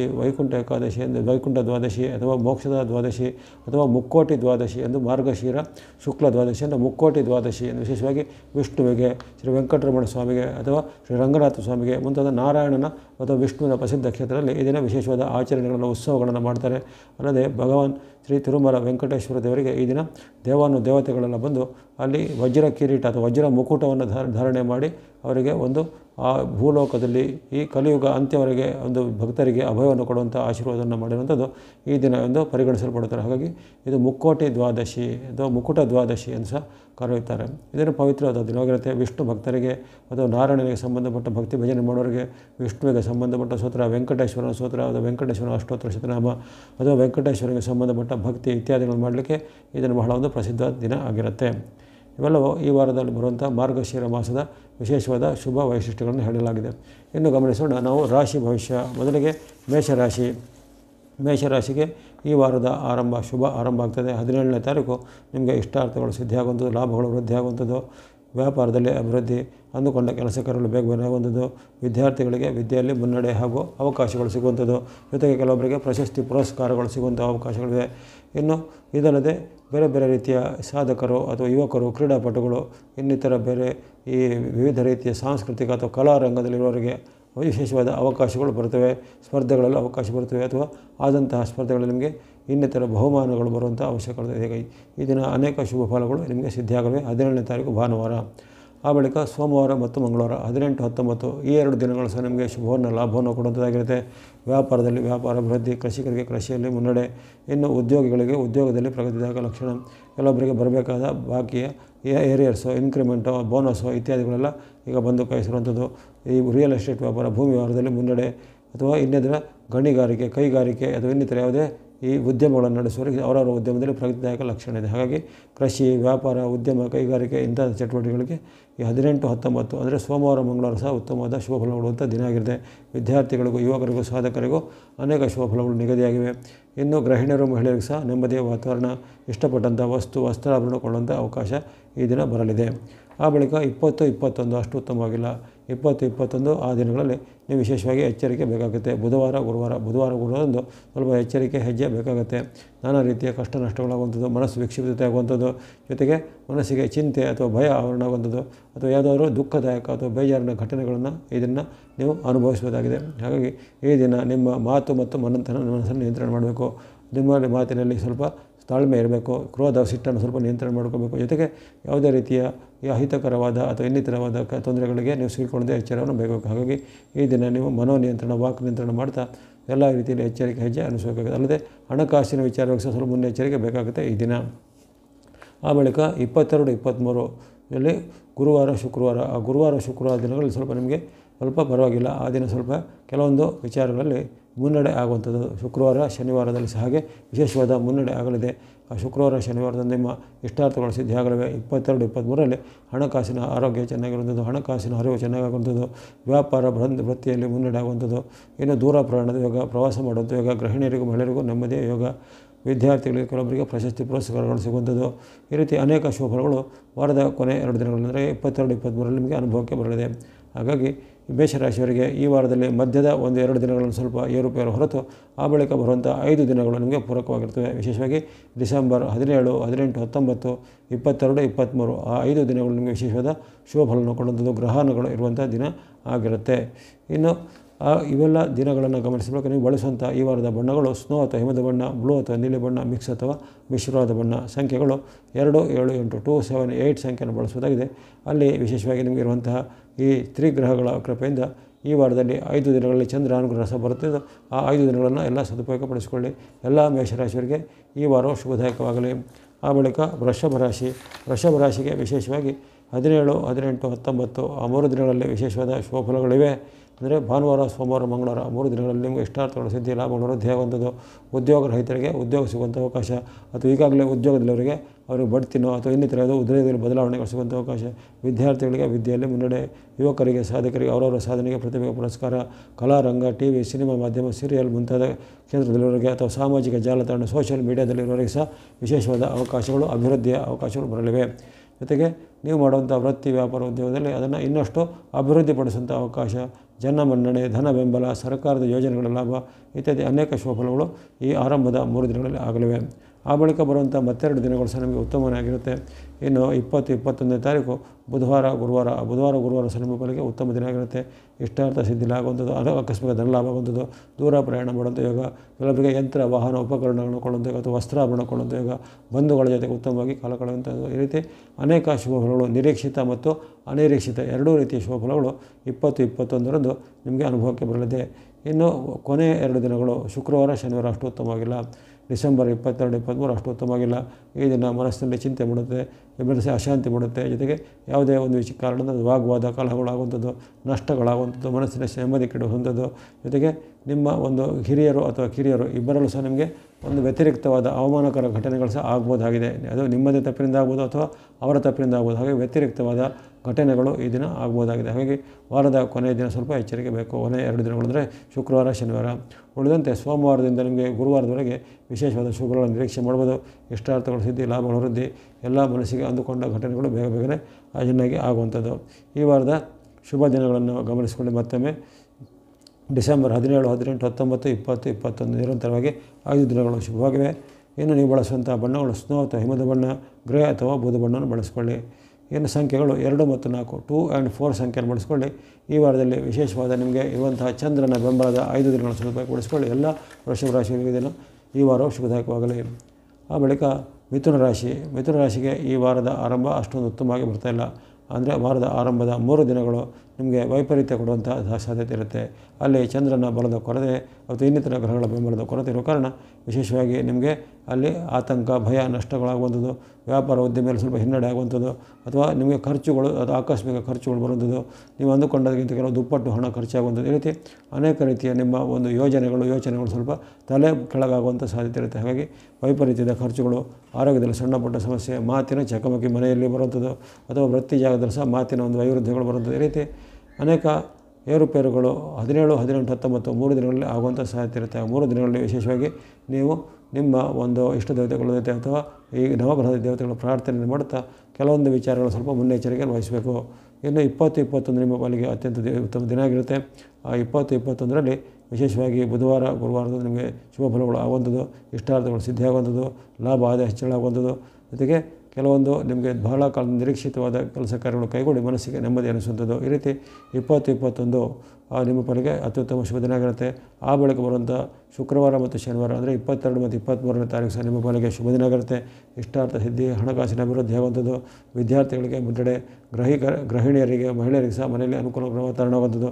ಎಂದು ವೈಕುಂಠ ದ್ವಾದಶಿ ಅಥವಾ ಮೋಕ್ಷದ ದ್ವಾದಶಿ ಅಥವಾ ಮುಕ್ಕೋಟಿ ದ್ವಾದಶಿ ಎಂದು ಮಾರ್ಗಶಿರ ಶುಕ್ಲ ದ್ವಾದಶಿ ಎಂದು ಮುಕ್ಕೋಟಿ ದ್ವಾದಶಿ ಎಂದು ವಿಶೇಷವಾಗಿ ವಿಷ್ಣುವಿಗೆ, ಶ್ರೀ ವೆಂಕಟರಮಣ ಸ್ವಾಮಿಗೆ ಅಥವಾ ಶ್ರೀ ರಂಗನಾಥ ಸ್ವಾಮಿಗೆ ಮುಂತಾದ ನಾರಾಯಣನ ಅಥವಾ ವಿಷ್ಣುವಿನ ಪ್ರಸಿದ್ಧ ಕ್ಷೇತ್ರದಲ್ಲಿ ಈ ದಿನ ವಿಶೇಷವಾದ ಆಚರಣೆಗಳನ್ನು ಉತ್ಸವಗಳನ್ನು ಮಾಡ್ತಾರೆ. ಅಲ್ಲದೆ ಭಗವಾನ್ ಶ್ರೀ ತಿರುಮಲ ವೆಂಕಟೇಶ್ವರ ದೇವರಿಗೆ ಈ ದಿನ ದೇವತೆಗಳೆಲ್ಲ ಬಂದು ಅಲ್ಲಿ ವಜ್ರ ಕಿರೀಟ ಅಥವಾ ವಜ್ರ ಮುಕುಟವನ್ನು ಧಾರಣೆ ಮಾಡಿ ಅವರಿಗೆ ಒಂದು ಆ ಭೂಲೋಕದಲ್ಲಿ ಈ ಕಲಿಯುಗ ಅಂತ್ಯವರೆಗೆ ಒಂದು ಭಕ್ತರಿಗೆ ಅಭಯವನ್ನು ಕೊಡುವಂಥ ಆಶೀರ್ವಾದವನ್ನು ಮಾಡಿರುವಂಥದ್ದು ಈ ದಿನ ಎಂದು ಪರಿಗಣಿಸಲ್ಪಡುತ್ತಾರೆ. ಹಾಗಾಗಿ ಇದು ಮುಕ್ಕೋಟಿ ದ್ವಾದಶಿ ಅಥವಾ ಮುಕುಟ ದ್ವಾದಶಿ ಎಂದು ಸಹ ಕರೆಯುತ್ತಾರೆ. ಇದನ್ನು ಪವಿತ್ರವಾದ ದಿನವಾಗಿರುತ್ತೆ. ವಿಷ್ಣು ಭಕ್ತರಿಗೆ ಅಥವಾ ನಾರಾಯಣನಿಗೆ ಸಂಬಂಧಪಟ್ಟ ಭಕ್ತಿ ಭಜನೆ ಮಾಡೋರಿಗೆ ವಿಷ್ಣುವಿಗೆ ಸಂಬಂಧಪಟ್ಟ ಸ್ತೋತ್ರ, ವೆಂಕಟೇಶ್ವರನ ಸ್ತೋತ್ರ ಅಥವಾ ವೆಂಕಟೇಶ್ವರನ ಅಷ್ಟೋತ್ತರ ಶತನಾಮ ಅಥವಾ ವೆಂಕಟೇಶ್ವರನಿಗೆ ಸಂಬಂಧಪಟ್ಟ ಭಕ್ತಿ ಇತ್ಯಾದಿಗಳನ್ನು ಮಾಡಲಿಕ್ಕೆ ಇದನ್ನು ಬಹಳ ಒಂದು ಪ್ರಸಿದ್ಧ ದಿನ ಆಗಿರುತ್ತೆ. ಇವೆಲ್ಲವೂ ಈ ವಾರದಲ್ಲಿ ಬರುವಂಥ ಮಾರ್ಗಶಿರ ಮಾಸದ ವಿಶೇಷವಾದ ಶುಭ ವೈಶಿಷ್ಟ್ಯಗಳನ್ನು ಹೇಳಲಾಗಿದೆ. ಇನ್ನು ಗಮನಿಸೋಣ ನಾವು ರಾಶಿ ಭವಿಷ್ಯ. ಮೊದಲಿಗೆ ಮೇಷರಾಶಿಗೆ ಈ ವಾರದ ಶುಭ ಆರಂಭ ಆಗ್ತದೆ. 17ನೇ ತಾರೀಕು ನಿಮಗೆ ಇಷ್ಟಾರ್ಥಗಳು ಸಿದ್ಧಿಯಾಗುವಂಥದ್ದು, ಲಾಭಗಳು ವೃದ್ಧಿಯಾಗುವಂಥದ್ದು, ವ್ಯಾಪಾರದಲ್ಲಿ ಅಭಿವೃದ್ಧಿ, ಅಂದುಕೊಂಡ ಕೆಲಸ ಕಾರ್ಯಗಳು ಬೇಗ ಆಗುವಂಥದ್ದು, ವಿದ್ಯಾರ್ಥಿಗಳಿಗೆ ವಿದ್ಯೆಯಲ್ಲಿ ಮುನ್ನಡೆ ಹಾಗೂ ಅವಕಾಶಗಳು ಸಿಗುವಂಥದ್ದು, ಜೊತೆಗೆ ಕೆಲವೊಬ್ಬರಿಗೆ ಪ್ರಶಸ್ತಿ ಪುರಸ್ಕಾರಗಳು ಸಿಗುವಂಥ ಅವಕಾಶಗಳಿವೆ. ಇನ್ನು ಇದಲ್ಲದೆ ಬೇರೆ ಬೇರೆ ರೀತಿಯ ಸಾಧಕರು ಅಥವಾ ಯುವಕರು, ಕ್ರೀಡಾಪಟುಗಳು, ಇನ್ನಿತರ ಬೇರೆ ಈ ವಿವಿಧ ರೀತಿಯ ಸಾಂಸ್ಕೃತಿಕ ಅಥವಾ ಕಲಾರಂಗದಲ್ಲಿರುವವರಿಗೆ ವಿಶೇಷವಾದ ಅವಕಾಶಗಳು ಬರ್ತವೆ. ಸ್ಪರ್ಧೆಗಳಲ್ಲಿ ಅವಕಾಶ ಬರ್ತವೆ ಅಥವಾ ಆದಂತಹ ಸ್ಪರ್ಧೆಗಳಲ್ಲಿ ನಿಮಗೆ ಇನ್ನಿತರ ಬಹುಮಾನಗಳು ಬರುವಂಥ ಅವಶ್ಯಕತೆ. ಈ ದಿನ ಅನೇಕ ಶುಭ ಫಲಗಳು ನಿಮಗೆ ಸಿದ್ಧಿಯಾಗವೆ. 17ನೇ ತಾರೀಕು ಭಾನುವಾರ. ಆ ಬಳಿಕ ಸೋಮವಾರ ಮತ್ತು ಮಂಗಳವಾರ 18, 19 ಈ 2 ದಿನಗಳು ಸಹ ನಿಮಗೆ ಶುಭವನ್ನು ಲಾಭವನ್ನು ಕೊಡುವಂಥದ್ದಾಗಿರುತ್ತೆ. ವ್ಯಾಪಾರದಲ್ಲಿ ವ್ಯಾಪಾರ ಅಭಿವೃದ್ಧಿ, ಕೃಷಿಕರಿಗೆ ಕೃಷಿಯಲ್ಲಿ ಮುನ್ನಡೆ, ಇನ್ನು ಉದ್ಯೋಗಿಗಳಿಗೆ ಉದ್ಯೋಗದಲ್ಲಿ ಪ್ರಗತಿದಾಯಕ ಲಕ್ಷಣ, ಕೆಲವೊಬ್ಬರಿಗೆ ಬರಬೇಕಾದ ಬಾಕಿಯ ಏರಿಯರ್ಸು, ಇನ್ಕ್ರಿಮೆಂಟು, ಬೋನಸ್ಸು ಇತ್ಯಾದಿಗಳೆಲ್ಲ ಈಗ ಬಂದು ಕೈಸಿರುವಂಥದ್ದು. ಈ ರಿಯಲ್ ಎಸ್ಟೇಟ್ ವ್ಯಾಪಾರ, ಭೂಮಿ ವ್ಯವಹಾರದಲ್ಲಿ ಮುನ್ನಡೆ ಅಥವಾ ಇನ್ನಿತರ ಗಣಿಗಾರಿಕೆ, ಕೈಗಾರಿಕೆ ಅಥವಾ ಇನ್ನಿತರ ಯಾವುದೇ ಈ ಉದ್ಯಮಗಳನ್ನು ನಡೆಸುವವರಿಗೆ ಅವರವರ ಉದ್ಯಮದಲ್ಲಿ ಪ್ರಗತಿದಾಯಕ ಲಕ್ಷಣ ಇದೆ. ಹಾಗಾಗಿ ಕೃಷಿ, ವ್ಯಾಪಾರ, ಉದ್ಯಮ, ಕೈಗಾರಿಕೆ ಇಂಥ ಚಟುವಟಿಕೆಗಳಿಗೆ ಈ 18, 19 ಅಂದರೆ ಸೋಮವಾರ ಮಂಗಳವಾರ ಸಹ ಉತ್ತಮವಾದ ಶುಭ ಫಲ ಕೊಡುವಂಥ ದಿನ ಆಗಿದೆ. ವಿದ್ಯಾರ್ಥಿಗಳಿಗೂ ಯುವಕರಿಗೂ ಸಾಧಕರಿಗೂ ಅನೇಕ ಶುಭ ಫಲಗಳು ನಿಗದಿಯಾಗಿವೆ. ಇನ್ನು ಗೃಹಿಣಿಯರು ಮಹಿಳೆಯರಿಗೂ ಸಹ ನೆಮ್ಮದಿಯ ವಾತಾವರಣ, ಇಷ್ಟಪಟ್ಟಂಥ ವಸ್ತು ವಸ್ತ್ರಾಭರಣ ಕೊಳ್ಳುವಂಥ ಅವಕಾಶ ಈ ದಿನ ಬರಲಿದೆ. ಆ ಬಳಿಕ 20, 21 ಅಷ್ಟು ಉತ್ತಮವಾಗಿಲ್ಲ. 20, 21 ಆ ದಿನಗಳಲ್ಲಿ ನೀವು ವಿಶೇಷವಾಗಿ ಎಚ್ಚರಿಕೆ ಬೇಕಾಗುತ್ತೆ. ಬುಧವಾರ ಗುರುವಾರದಂದು ಸ್ವಲ್ಪ ಎಚ್ಚರಿಕೆ ಹೆಜ್ಜೆ ಬೇಕಾಗುತ್ತೆ. ನಾನಾ ರೀತಿಯ ಕಷ್ಟ ನಷ್ಟಗಳಾಗುವಂಥದ್ದು, ಮನಸ್ಸು ವಿಕ್ಷಿಪ್ತತೆ ಆಗುವಂಥದ್ದು, ಜೊತೆಗೆ ಮನಸ್ಸಿಗೆ ಚಿಂತೆ ಅಥವಾ ಭಯ ಆವರಣ ಆಗುವಂಥದ್ದು ಅಥವಾ ಯಾವುದಾದ್ರೂ ದುಃಖದಾಯಕ ಅಥವಾ ಬೇಜಾರಿನ ಘಟನೆಗಳನ್ನು ಇದನ್ನು ನೀವು ಅನುಭವಿಸಬಹುದಾಗಿದೆ. ಹಾಗಾಗಿ ಈ ದಿನ ನಿಮ್ಮ ಮಾತು ಮತ್ತು ಮನಸ್ಸನ್ನು ನಿಯಂತ್ರಣ ಮಾಡಬೇಕು. ನಿಮ್ಮ ಮಾತಿನಲ್ಲಿ ಸ್ವಲ್ಪ ತಾಳ್ಮೆ ಇರಬೇಕು. ಕ್ರೋಧ, ಸಿಟ್ಟನ್ನು ಸ್ವಲ್ಪ ನಿಯಂತ್ರಣ ಮಾಡ್ಕೋಬೇಕು. ಜೊತೆಗೆ ಯಾವುದೇ ರೀತಿಯ ಅಹಿತಕರವಾದ ಅಥವಾ ಇನ್ನಿತರವಾದ ತೊಂದರೆಗಳಿಗೆ ನೀವು ಸಿಕ್ಕಿಕೊಳ್ಳದೆ ಎಚ್ಚರವನ್ನು ಬೇಕು. ಹಾಗಾಗಿ ಈ ದಿನ ನೀವು ಮನೋನಿಯಂತ್ರಣ, ವಾಕ್ ನಿಯಂತ್ರಣ ಮಾಡ್ತಾ ಎಲ್ಲ ರೀತಿಯಲ್ಲಿ ಎಚ್ಚರಿಕೆ ಹೆಜ್ಜೆ ಅನುಸರಿಸಬೇಕಾಗುತ್ತೆ. ಅಲ್ಲದೆ ಹಣಕಾಸಿನ ವಿಚಾರವಾಗಿ ಸಹ ಸ್ವಲ್ಪ ಮುನ್ನೆಚ್ಚರಿಕೆ ಬೇಕಾಗುತ್ತೆ ಈ ದಿನ. ಆ ಬಳಿಕ 22, 23 ಇಲ್ಲಿ ಗುರುವಾರ ಶುಕ್ರವಾರ. ಆ ಗುರುವಾರ ಶುಕ್ರವಾರ ದಿನಗಳಲ್ಲಿ ಸ್ವಲ್ಪ ನಿಮಗೆ ಸ್ವಲ್ಪ ಪರವಾಗಿಲ್ಲ. ಆ ದಿನ ಸ್ವಲ್ಪ ಕೆಲವೊಂದು ವಿಚಾರಗಳಲ್ಲಿ ಮುನ್ನಡೆ ಆಗುವಂಥದ್ದು. ಶುಕ್ರವಾರ ಶನಿವಾರದಲ್ಲಿ ಸಹ ಹಾಗೆ ವಿಶೇಷವಾದ ಮುನ್ನಡೆ ಆಗಲಿದೆ. ಆ ಶುಕ್ರವಾರ ಶನಿವಾರದಂದು ನಿಮ್ಮ ಇಷ್ಟಾರ್ಥಗಳು ಸಿದ್ಧಿಯಾಗಲಿವೆ. 22, 23ರಲ್ಲಿ ಹಣಕಾಸಿನ ಆರೋಗ್ಯ ಚೆನ್ನಾಗಿರುವಂಥದ್ದು, ಹಣಕಾಸಿನ ಅರಿವು ಚೆನ್ನಾಗುವಂಥದ್ದು, ವ್ಯಾಪಾರ ವೃತ್ತಿಯಲ್ಲಿ ಮುನ್ನಡೆ ಆಗುವಂಥದ್ದು, ಇನ್ನು ದೂರ ಪ್ರಯಾಣದ ಯೋಗ, ಪ್ರವಾಸ ಮಾಡುವಂಥ ಯೋಗ, ಗೃಹಿಣಿಯರಿಗೂ ಮಹಿಳೆಯರಿಗೂ ನೆಮ್ಮದಿಯ ಯೋಗ, ವಿದ್ಯಾರ್ಥಿಗಳಿಗೆ ಕೆಲವೊಬ್ಬರಿಗೆ ಪ್ರಶಸ್ತಿ ಪುರಸ್ಕಾರಗಳು ಸಿಗುವಂಥದ್ದು, ಈ ರೀತಿ ಅನೇಕ ಶುಭಫಲಗಳು ವಾರದ ಕೊನೆ 2 ದಿನಗಳು ಅಂದರೆ 22, 23ರಲ್ಲಿ ನಿಮಗೆ ಅನುಭವಕ್ಕೆ ಬರಲಿದೆ. ಹಾಗಾಗಿ ಮೇಷರಾಶಿಯವರಿಗೆ ಈ ವಾರದಲ್ಲಿ ಮಧ್ಯದ 1-2 ದಿನಗಳನ್ನು ಸ್ವಲ್ಪ ಏರುಪೇರು ಹೊರತು ಆ ಬಳಿಕ ಬರುವಂಥ 5 ದಿನಗಳು ನಿಮಗೆ ಪೂರಕವಾಗಿರ್ತವೆ. ವಿಶೇಷವಾಗಿ ಡಿಸೆಂಬರ್ 17, 18, 19, 22, 23 ಆ 5 ದಿನಗಳು ನಿಮಗೆ ವಿಶೇಷವಾದ ಶುಭ ಫಲವನ್ನು ಕೊಡುವಂಥದ್ದು ಗ್ರಹಣಗಳು ಇರುವಂಥ ದಿನ ಆಗಿರುತ್ತೆ. ಇನ್ನು ಇವೆಲ್ಲ ದಿನಗಳನ್ನು ಗಮನಿಸಬೇಕು. ನೀವು ಬಳಸುವಂಥ ಈ ವಾರದ ಬಣ್ಣಗಳು ಸ್ನೋ ಅಥವಾ ಹಿಮದ ಬಣ್ಣ, ಬ್ಲೂ ಅಥವಾ ನೀಲಿ ಬಣ್ಣ, ಮಿಕ್ಸ್ ಅಥವಾ ಮಿಶ್ರವಾದ ಬಣ್ಣ. ಸಂಖ್ಯೆಗಳು 2, 7, 8, 2, 7, 8 ಸಂಖ್ಯೆಯನ್ನು ಬಳಸುವುದಾಗಿದೆ. ಅಲ್ಲಿ ವಿಶೇಷವಾಗಿ ನಿಮಗೆ ಇರುವಂತಹ ಈ ತ್ರಿಗ್ರಹಗಳ ಕೃಪೆಯಿಂದ ಈ ವಾರದಲ್ಲಿ 5 ದಿನಗಳಲ್ಲಿ ಚಂದ್ರ ಅನುಗ್ರಹ ಸಹ ಬರುತ್ತಿದ್ದು ಆ 5 ದಿನಗಳನ್ನು ಎಲ್ಲ ಸದುಪಯೋಗಪಡಿಸಿಕೊಳ್ಳಿ. ಎಲ್ಲ ಮೇಷರಾಶಿಯವರಿಗೆ ಈ ವಾರವು ಶುಭದಾಯಕವಾಗಲಿ. ಆ ಬಳಿಕ ವೃಷಭ ರಾಶಿಗೆ ವಿಶೇಷವಾಗಿ 17, 18, 19 ಆ 3 ದಿನಗಳಲ್ಲಿ ವಿಶೇಷವಾದ ಶುಭ ಫಲಗಳಿವೆ. ಅಂದರೆ ಭಾನುವಾರ, ಸೋಮವಾರ, ಮಂಗಳವಾರ 3 ದಿನಗಳಲ್ಲಿ ನಿಮಗೆ ಇಷ್ಟಾರ್ಥಗಳು ಸಿದ್ಧಿ, ಲಾಭಗಳು ವೃದ್ಧಿಯಾಗುವಂಥದ್ದು. ಉದ್ಯೋಗ ರಹಿತರಿಗೆ ಉದ್ಯೋಗ ಸಿಗುವಂಥ ಅವಕಾಶ, ಅಥವಾ ಈಗಾಗಲೇ ಉದ್ಯೋಗದಲ್ಲಿವರಿಗೆ ಅವರಿಗೆ ಬಡ್ತಿನೋ ಅಥವಾ ಇನ್ನಿತರ ಉದ್ಯೋಗದಲ್ಲಿ ಬದಲಾವಣೆಗಳು ಸಿಗುವಂಥ ಅವಕಾಶ. ವಿದ್ಯಾರ್ಥಿಗಳಿಗೆ ವಿದ್ಯೆಯಲ್ಲಿ ಮುನ್ನಡೆ, ಯುವಕರಿಗೆ ಸಾಧಕರಿಗೆ ಅವರವರ ಸಾಧನೆಗೆ ಪ್ರತಿಭೆ ಪುರಸ್ಕಾರ, ಕಲಾರಂಗ, TV, ಸಿನಿಮಾ ಮಾಧ್ಯಮ, ಸೀರಿಯಲ್ ಮುಂತಾದ ಕ್ಷೇತ್ರದಲ್ಲಿರುವವರಿಗೆ ಅಥವಾ ಸಾಮಾಜಿಕ ಜಾಲತಾಣ ಸೋಷಿಯಲ್ ಮೀಡಿಯಾದಲ್ಲಿರುವವರಿಗೆ ಸಹ ವಿಶೇಷವಾದ ಅವಕಾಶಗಳು, ಅಭಿವೃದ್ಧಿಯ ಅವಕಾಶಗಳು ಬರಲಿವೆ. ಜೊತೆಗೆ ನೀವು ಮಾಡುವಂಥ ವೃತ್ತಿ, ವ್ಯಾಪಾರ, ಉದ್ಯೋಗದಲ್ಲಿ ಅದನ್ನು ಇನ್ನಷ್ಟು ಅಭಿವೃದ್ಧಿಪಡಿಸುವಂಥ ಅವಕಾಶ, ಜನಮನ್ನಣೆ, ಧನ ಬೆಂಬಲ, ಸರ್ಕಾರದ ಯೋಜನೆಗಳ ಲಾಭ ಇತ್ಯಾದಿ ಅನೇಕ ಶುಭಫಲಗಳು ಈ ಆರಂಭದ 3 ದಿನಗಳಲ್ಲಿ ಆಗಲಿವೆ. ಆ ಬಳಿಕ ಬರುವಂಥ ಮತ್ತೆರಡು ದಿನಗಳು ಸಹ ನಮಗೆ ಉತ್ತಮವಾಗಿರುತ್ತೆ. ಇನ್ನು 20-21ನೇ ತಾರೀಕು ಬುಧವಾರ ಗುರುವಾರ ಸಹ ನಿಮ್ಮ ಪಾಲಿಗೆ ಉತ್ತಮ ದಿನ ಆಗಿರುತ್ತೆ. ಇಷ್ಟಾರ್ಥ ಸಿದ್ಧಿ ಆಗುವಂಥದ್ದು, ಆಕಸ್ಮಿಕ ಧನ ಲಾಭ ಆಗುವಂಥದ್ದು, ದೂರ ಪ್ರಯಾಣ ಮಾಡುವಂಥ ಯೋಗ, ಕೆಲವರಿಗೆ ಯಂತ್ರ ವಾಹನ ಉಪಕರಣಗಳನ್ನು ಕೊಳ್ಳುವಂಥ ಯೋಗ ಅಥವಾ ವಸ್ತ್ರಾಭರಣ ಕೊಳ್ಳುವಂಥ ಯೋಗ, ಬಂಧುಗಳ ಜೊತೆಗೆ ಉತ್ತಮವಾಗಿ ಕಾಲ ಕಳೆಯುವಂಥದ್ದು, ಈ ರೀತಿ ಅನೇಕ ಶುಭಫಲಗಳು ನಿರೀಕ್ಷಿತ ಮತ್ತು ಅನಿರೀಕ್ಷಿತ ಎರಡೂ ರೀತಿಯ ಶುಭಫಲಗಳು 20-21ರಂದು ನಿಮಗೆ ಅನುಭವಕ್ಕೆ ಬರಲಿದೆ. ಇನ್ನು ಕೊನೆಯ 2 ದಿನಗಳು ಶುಕ್ರವಾರ, ಶನಿವಾರ ಅಷ್ಟು ಉತ್ತಮವಾಗಿಲ್ಲ. ಡಿಸೆಂಬರ್ 22-23 ಅಷ್ಟು ಉತ್ತಮವಾಗಿಲ್ಲ. ಈ ದಿನ ಮನಸ್ಸಿನಲ್ಲಿ ಚಿಂತೆ ಮಾಡುತ್ತೆ, ಮನಸ್ಸಿಗೆ ಅಶಾಂತಿ ಮಾಡುತ್ತೆ. ಜೊತೆಗೆ ಯಾವುದೇ ಒಂದು ಕಾರಣದ ವಾಗ್ವಾದ, ಕಲಹಗಳಾಗುವಂಥದ್ದು, ನಷ್ಟಗಳಾಗುವಂಥದ್ದು, ಮನಸ್ಸಿನ ನೆಮ್ಮದಿ ಕೆಡುವಂಥದ್ದು. ಜೊತೆಗೆ ನಿಮ್ಮ ಒಂದು ಹಿರಿಯರು ಅಥವಾ ಕಿರಿಯರು ಇಬ್ಬರಲ್ಲೂ ಸಹ ನಿಮಗೆ ಒಂದು ವ್ಯತಿರಿಕ್ತವಾದ ಅವಮಾನಕರ ಘಟನೆಗಳು ಸಹ ಆಗ್ಬೋದಾಗಿದೆ. ಅದು ನಿಮ್ಮದೇ ತಪ್ಪಿನಿಂದ ಆಗ್ಬೋದು ಅಥವಾ ಅವರ ತಪ್ಪಿನಿಂದ ಆಗ್ಬೋದು. ಹಾಗೆ ವ್ಯತಿರಿಕ್ತವಾದ ಘಟನೆಗಳು ಈ ದಿನ ಆಗ್ಬೋದಾಗಿದೆ. ಹಾಗಾಗಿ ವಾರದ ಕೊನೆಯ ದಿನ ಸ್ವಲ್ಪ ಎಚ್ಚರಿಕೆ ಬೇಕು. ಕೊನೆಯ 2 ದಿನಗಳು ಅಂದರೆ ಶುಕ್ರವಾರ, ಶನಿವಾರ. ಉಳಿದಂತೆ ಸೋಮವಾರದಿಂದ ನಿಮಗೆ ಗುರುವಾರದವರೆಗೆ ವಿಶೇಷವಾದ ಶುಭಗಳನ್ನು ನಿರೀಕ್ಷೆ ಮಾಡ್ಬೋದು. ಇಷ್ಟಾರ್ಥಗಳು ಸಿದ್ಧಿ, ಲಾಭಗಳು ವೃದ್ಧಿ, ಎಲ್ಲ ಮನಸ್ಸಿಗೆ ಅಂದುಕೊಂಡ ಘಟನೆಗಳು ಬೇಗನೆ ಚೆನ್ನಾಗಿ ಆಗುವಂಥದ್ದು. ಈ ವಾರದ ಶುಭ ದಿನಗಳನ್ನು ಗಮನಿಸಿಕೊಂಡು ಮತ್ತೊಮ್ಮೆ ಡಿಸೆಂಬರ್ 17, 18, 19, 20, 21 ನಿರಂತರವಾಗಿ 5 ದಿನಗಳು ಶುಭವಾಗಿವೆ. ಇನ್ನು ನೀವು ಬಳಸುವಂಥ ಬಣ್ಣಗಳು ಸ್ನೋ ಅಥವಾ ಹಿಮದ ಬಣ್ಣ, ಗ್ರೇ ಅಥವಾ ಬೂದು ಬಣ್ಣವನ್ನು ಬಳಸಿಕೊಳ್ಳಿ. ಇನ್ನು ಸಂಖ್ಯೆಗಳು 2 ಮತ್ತು 4, 2 and 4 ಸಂಖ್ಯೆಯನ್ನು ಬಳಸಿಕೊಳ್ಳಿ. ಈ ವಾರದಲ್ಲಿ ವಿಶೇಷವಾದ ನಿಮಗೆ ಇರುವಂತಹ ಚಂದ್ರನ ಬೆಂಬಲದ 5 ದಿನಗಳನ್ನು ಸದುಪಯೋಗಪಡಿಸಿಕೊಳ್ಳಿ. ಎಲ್ಲ ವೃಷಭ ರಾಶಿಯವರಿಗೆ ಇದನ್ನು ಈ ವಾರವು ಶುಭದಾಯಕವಾಗಲಿ. ಆ ಬಳಿಕ ಮಿಥುನ ರಾಶಿಗೆ ಈ ವಾರದ ಆರಂಭ ಅಷ್ಟೊಂದು ಉತ್ತಮವಾಗಿ ಬರ್ತಾಯಿಲ್ಲ. ಅಂದರೆ ವಾರದ ಆರಂಭದ 3 ದಿನಗಳು ನಿಮಗೆ ವೈಪರೀತ್ಯ ಕೊಡುವಂಥ ಸಾಧ್ಯತೆ ಇರುತ್ತೆ. ಅಲ್ಲಿ ಚಂದ್ರನ ಬಲದ ಕೊರತೆ ಮತ್ತು ಇನ್ನಿತರ ಗ್ರಹಗಳ ಬೆಂಬಲದ ಕೊರತೆ ಇರೋ ಕಾರಣ ವಿಶೇಷವಾಗಿ ನಿಮಗೆ ಅಲ್ಲಿ ಆತಂಕ, ಭಯ, ನಷ್ಟಗಳಾಗುವಂಥದ್ದು, ವ್ಯಾಪಾರ ಉದ್ಯಮೆಯಲ್ಲಿ ಸ್ವಲ್ಪ ಹಿನ್ನಡೆ ಆಗುವಂಥದ್ದು, ಅಥವಾ ನಿಮಗೆ ಖರ್ಚುಗಳು ಅದು ಆಕಸ್ಮಿಕ ಖರ್ಚುಗಳು ಬರುವಂಥದ್ದು, ನೀವು ಅಂದುಕೊಂಡದಕ್ಕಿಂತ ಕೆಲವು ದುಪ್ಪಟ್ಟು ಹಣ ಖರ್ಚಾಗುವಂಥದ್ದು, ಈ ರೀತಿ ಅನೇಕ ರೀತಿಯ ನಿಮ್ಮ ಒಂದು ಯೋಚನೆಗಳು ಸ್ವಲ್ಪ ತಲೆ ಕೆಳಗಾಗುವಂಥ ಸಾಧ್ಯತೆ ಇರುತ್ತೆ. ಹಾಗಾಗಿ ವೈಪರೀತ್ಯದ ಖರ್ಚುಗಳು, ಆರೋಗ್ಯದಲ್ಲಿ ಸಣ್ಣ ಪುಟ್ಟ ಸಮಸ್ಯೆ, ಮಾತಿನ ಚಕಮಕಿ ಮನೆಯಲ್ಲಿ ಬರುವಂಥದ್ದು, ಅಥವಾ ವೃತ್ತಿ ಜಾಗದಲ್ಲಿ ಸಹ ಮಾತಿನ ಒಂದು ವೈರುಧ್ಯಗಳು ಬರುವಂಥದ್ದು, ಈ ರೀತಿ ಅನೇಕ ಏರುಪೇರುಗಳು 17, 18, 19 3 ದಿನಗಳಲ್ಲಿ ಆಗುವಂಥ ಸಾಧ್ಯತೆ ಇರುತ್ತೆ. ಆ 3 ದಿನಗಳಲ್ಲಿ ವಿಶೇಷವಾಗಿ ನೀವು ನಿಮ್ಮ ಒಂದು ಇಷ್ಟ ದೇವತೆಗಳ ಜೊತೆ ಅಥವಾ ಈ ನವಗ್ರಹದ ದೇವತೆಗಳ ಪ್ರಾರ್ಥನೆ ಮಾಡುತ್ತಾ ಕೆಲವೊಂದು ವಿಚಾರಗಳು ಸ್ವಲ್ಪ ಮುನ್ನೆಚ್ಚರಿಕೆಯನ್ನು ವಹಿಸಬೇಕು. ಇನ್ನು 20-21 ನಿಮ್ಮ ಪಾಲಿಗೆ ಅತ್ಯಂತ ಉತ್ತಮ ದಿನ ಆಗಿರುತ್ತೆ. ಆ 20-21ರಲ್ಲಿ ವಿಶೇಷವಾಗಿ ಬುಧವಾರ ಗುರುವಾರದ ನಿಮಗೆ ಶುಭ ಫಲಗಳು ಆಗುವಂಥದ್ದು, ಇಷ್ಟಾರ್ಥಗಳು ಸಿದ್ಧಿಯಾಗುವಂಥದ್ದು, ಲಾಭ ಆದಾಯ ಹೆಚ್ಚಳ ಆಗುವಂಥದ್ದು, ಜೊತೆಗೆ ಕೆಲವೊಂದು ನಿಮಗೆ ಬಹಳ ಕಾಲದ ನಿರೀಕ್ಷಿತವಾದ ಕೆಲಸ ಕಾರ್ಯಗಳು ಕೈಗೂಡಿ ಮನಸ್ಸಿಗೆ ನೆಮ್ಮದಿ ಅನಿಸುವಂಥದ್ದು, ಈ ರೀತಿ 20-21 ನಿಮ್ಮ ಪಾಲಿಗೆ ಅತ್ಯುತ್ತಮ ಶುಭ ದಿನ ಆಗಿರುತ್ತೆ. ಆ ಬಳಿಕ ಬರುವಂಥ ಶುಕ್ರವಾರ ಮತ್ತು ಶನಿವಾರ ಅಂದರೆ 22 ಮತ್ತು 23ನೇ ತಾರೀಕು ಸಹ ನಿಮ್ಮ ಪಾಲಿಗೆ ಶುಭ ದಿನ ಆಗಿರುತ್ತೆ. ಇಷ್ಟಾರ್ಥ ಸಿದ್ಧಿ, ಹಣಕಾಸಿನ ಅಭಿವೃದ್ಧಿ ಆಗುವಂಥದ್ದು, ವಿದ್ಯಾರ್ಥಿಗಳಿಗೆ ಮುನ್ನಡೆ, ಗೃಹಿಣಿಯರಿಗೆ, ಮಹಿಳೆಯರಿಗೆ ಸಹ ಮನೆಯಲ್ಲಿ ಅನುಕೂಲ ವಾತಾವರಣ ಆಗುವಂಥದ್ದು,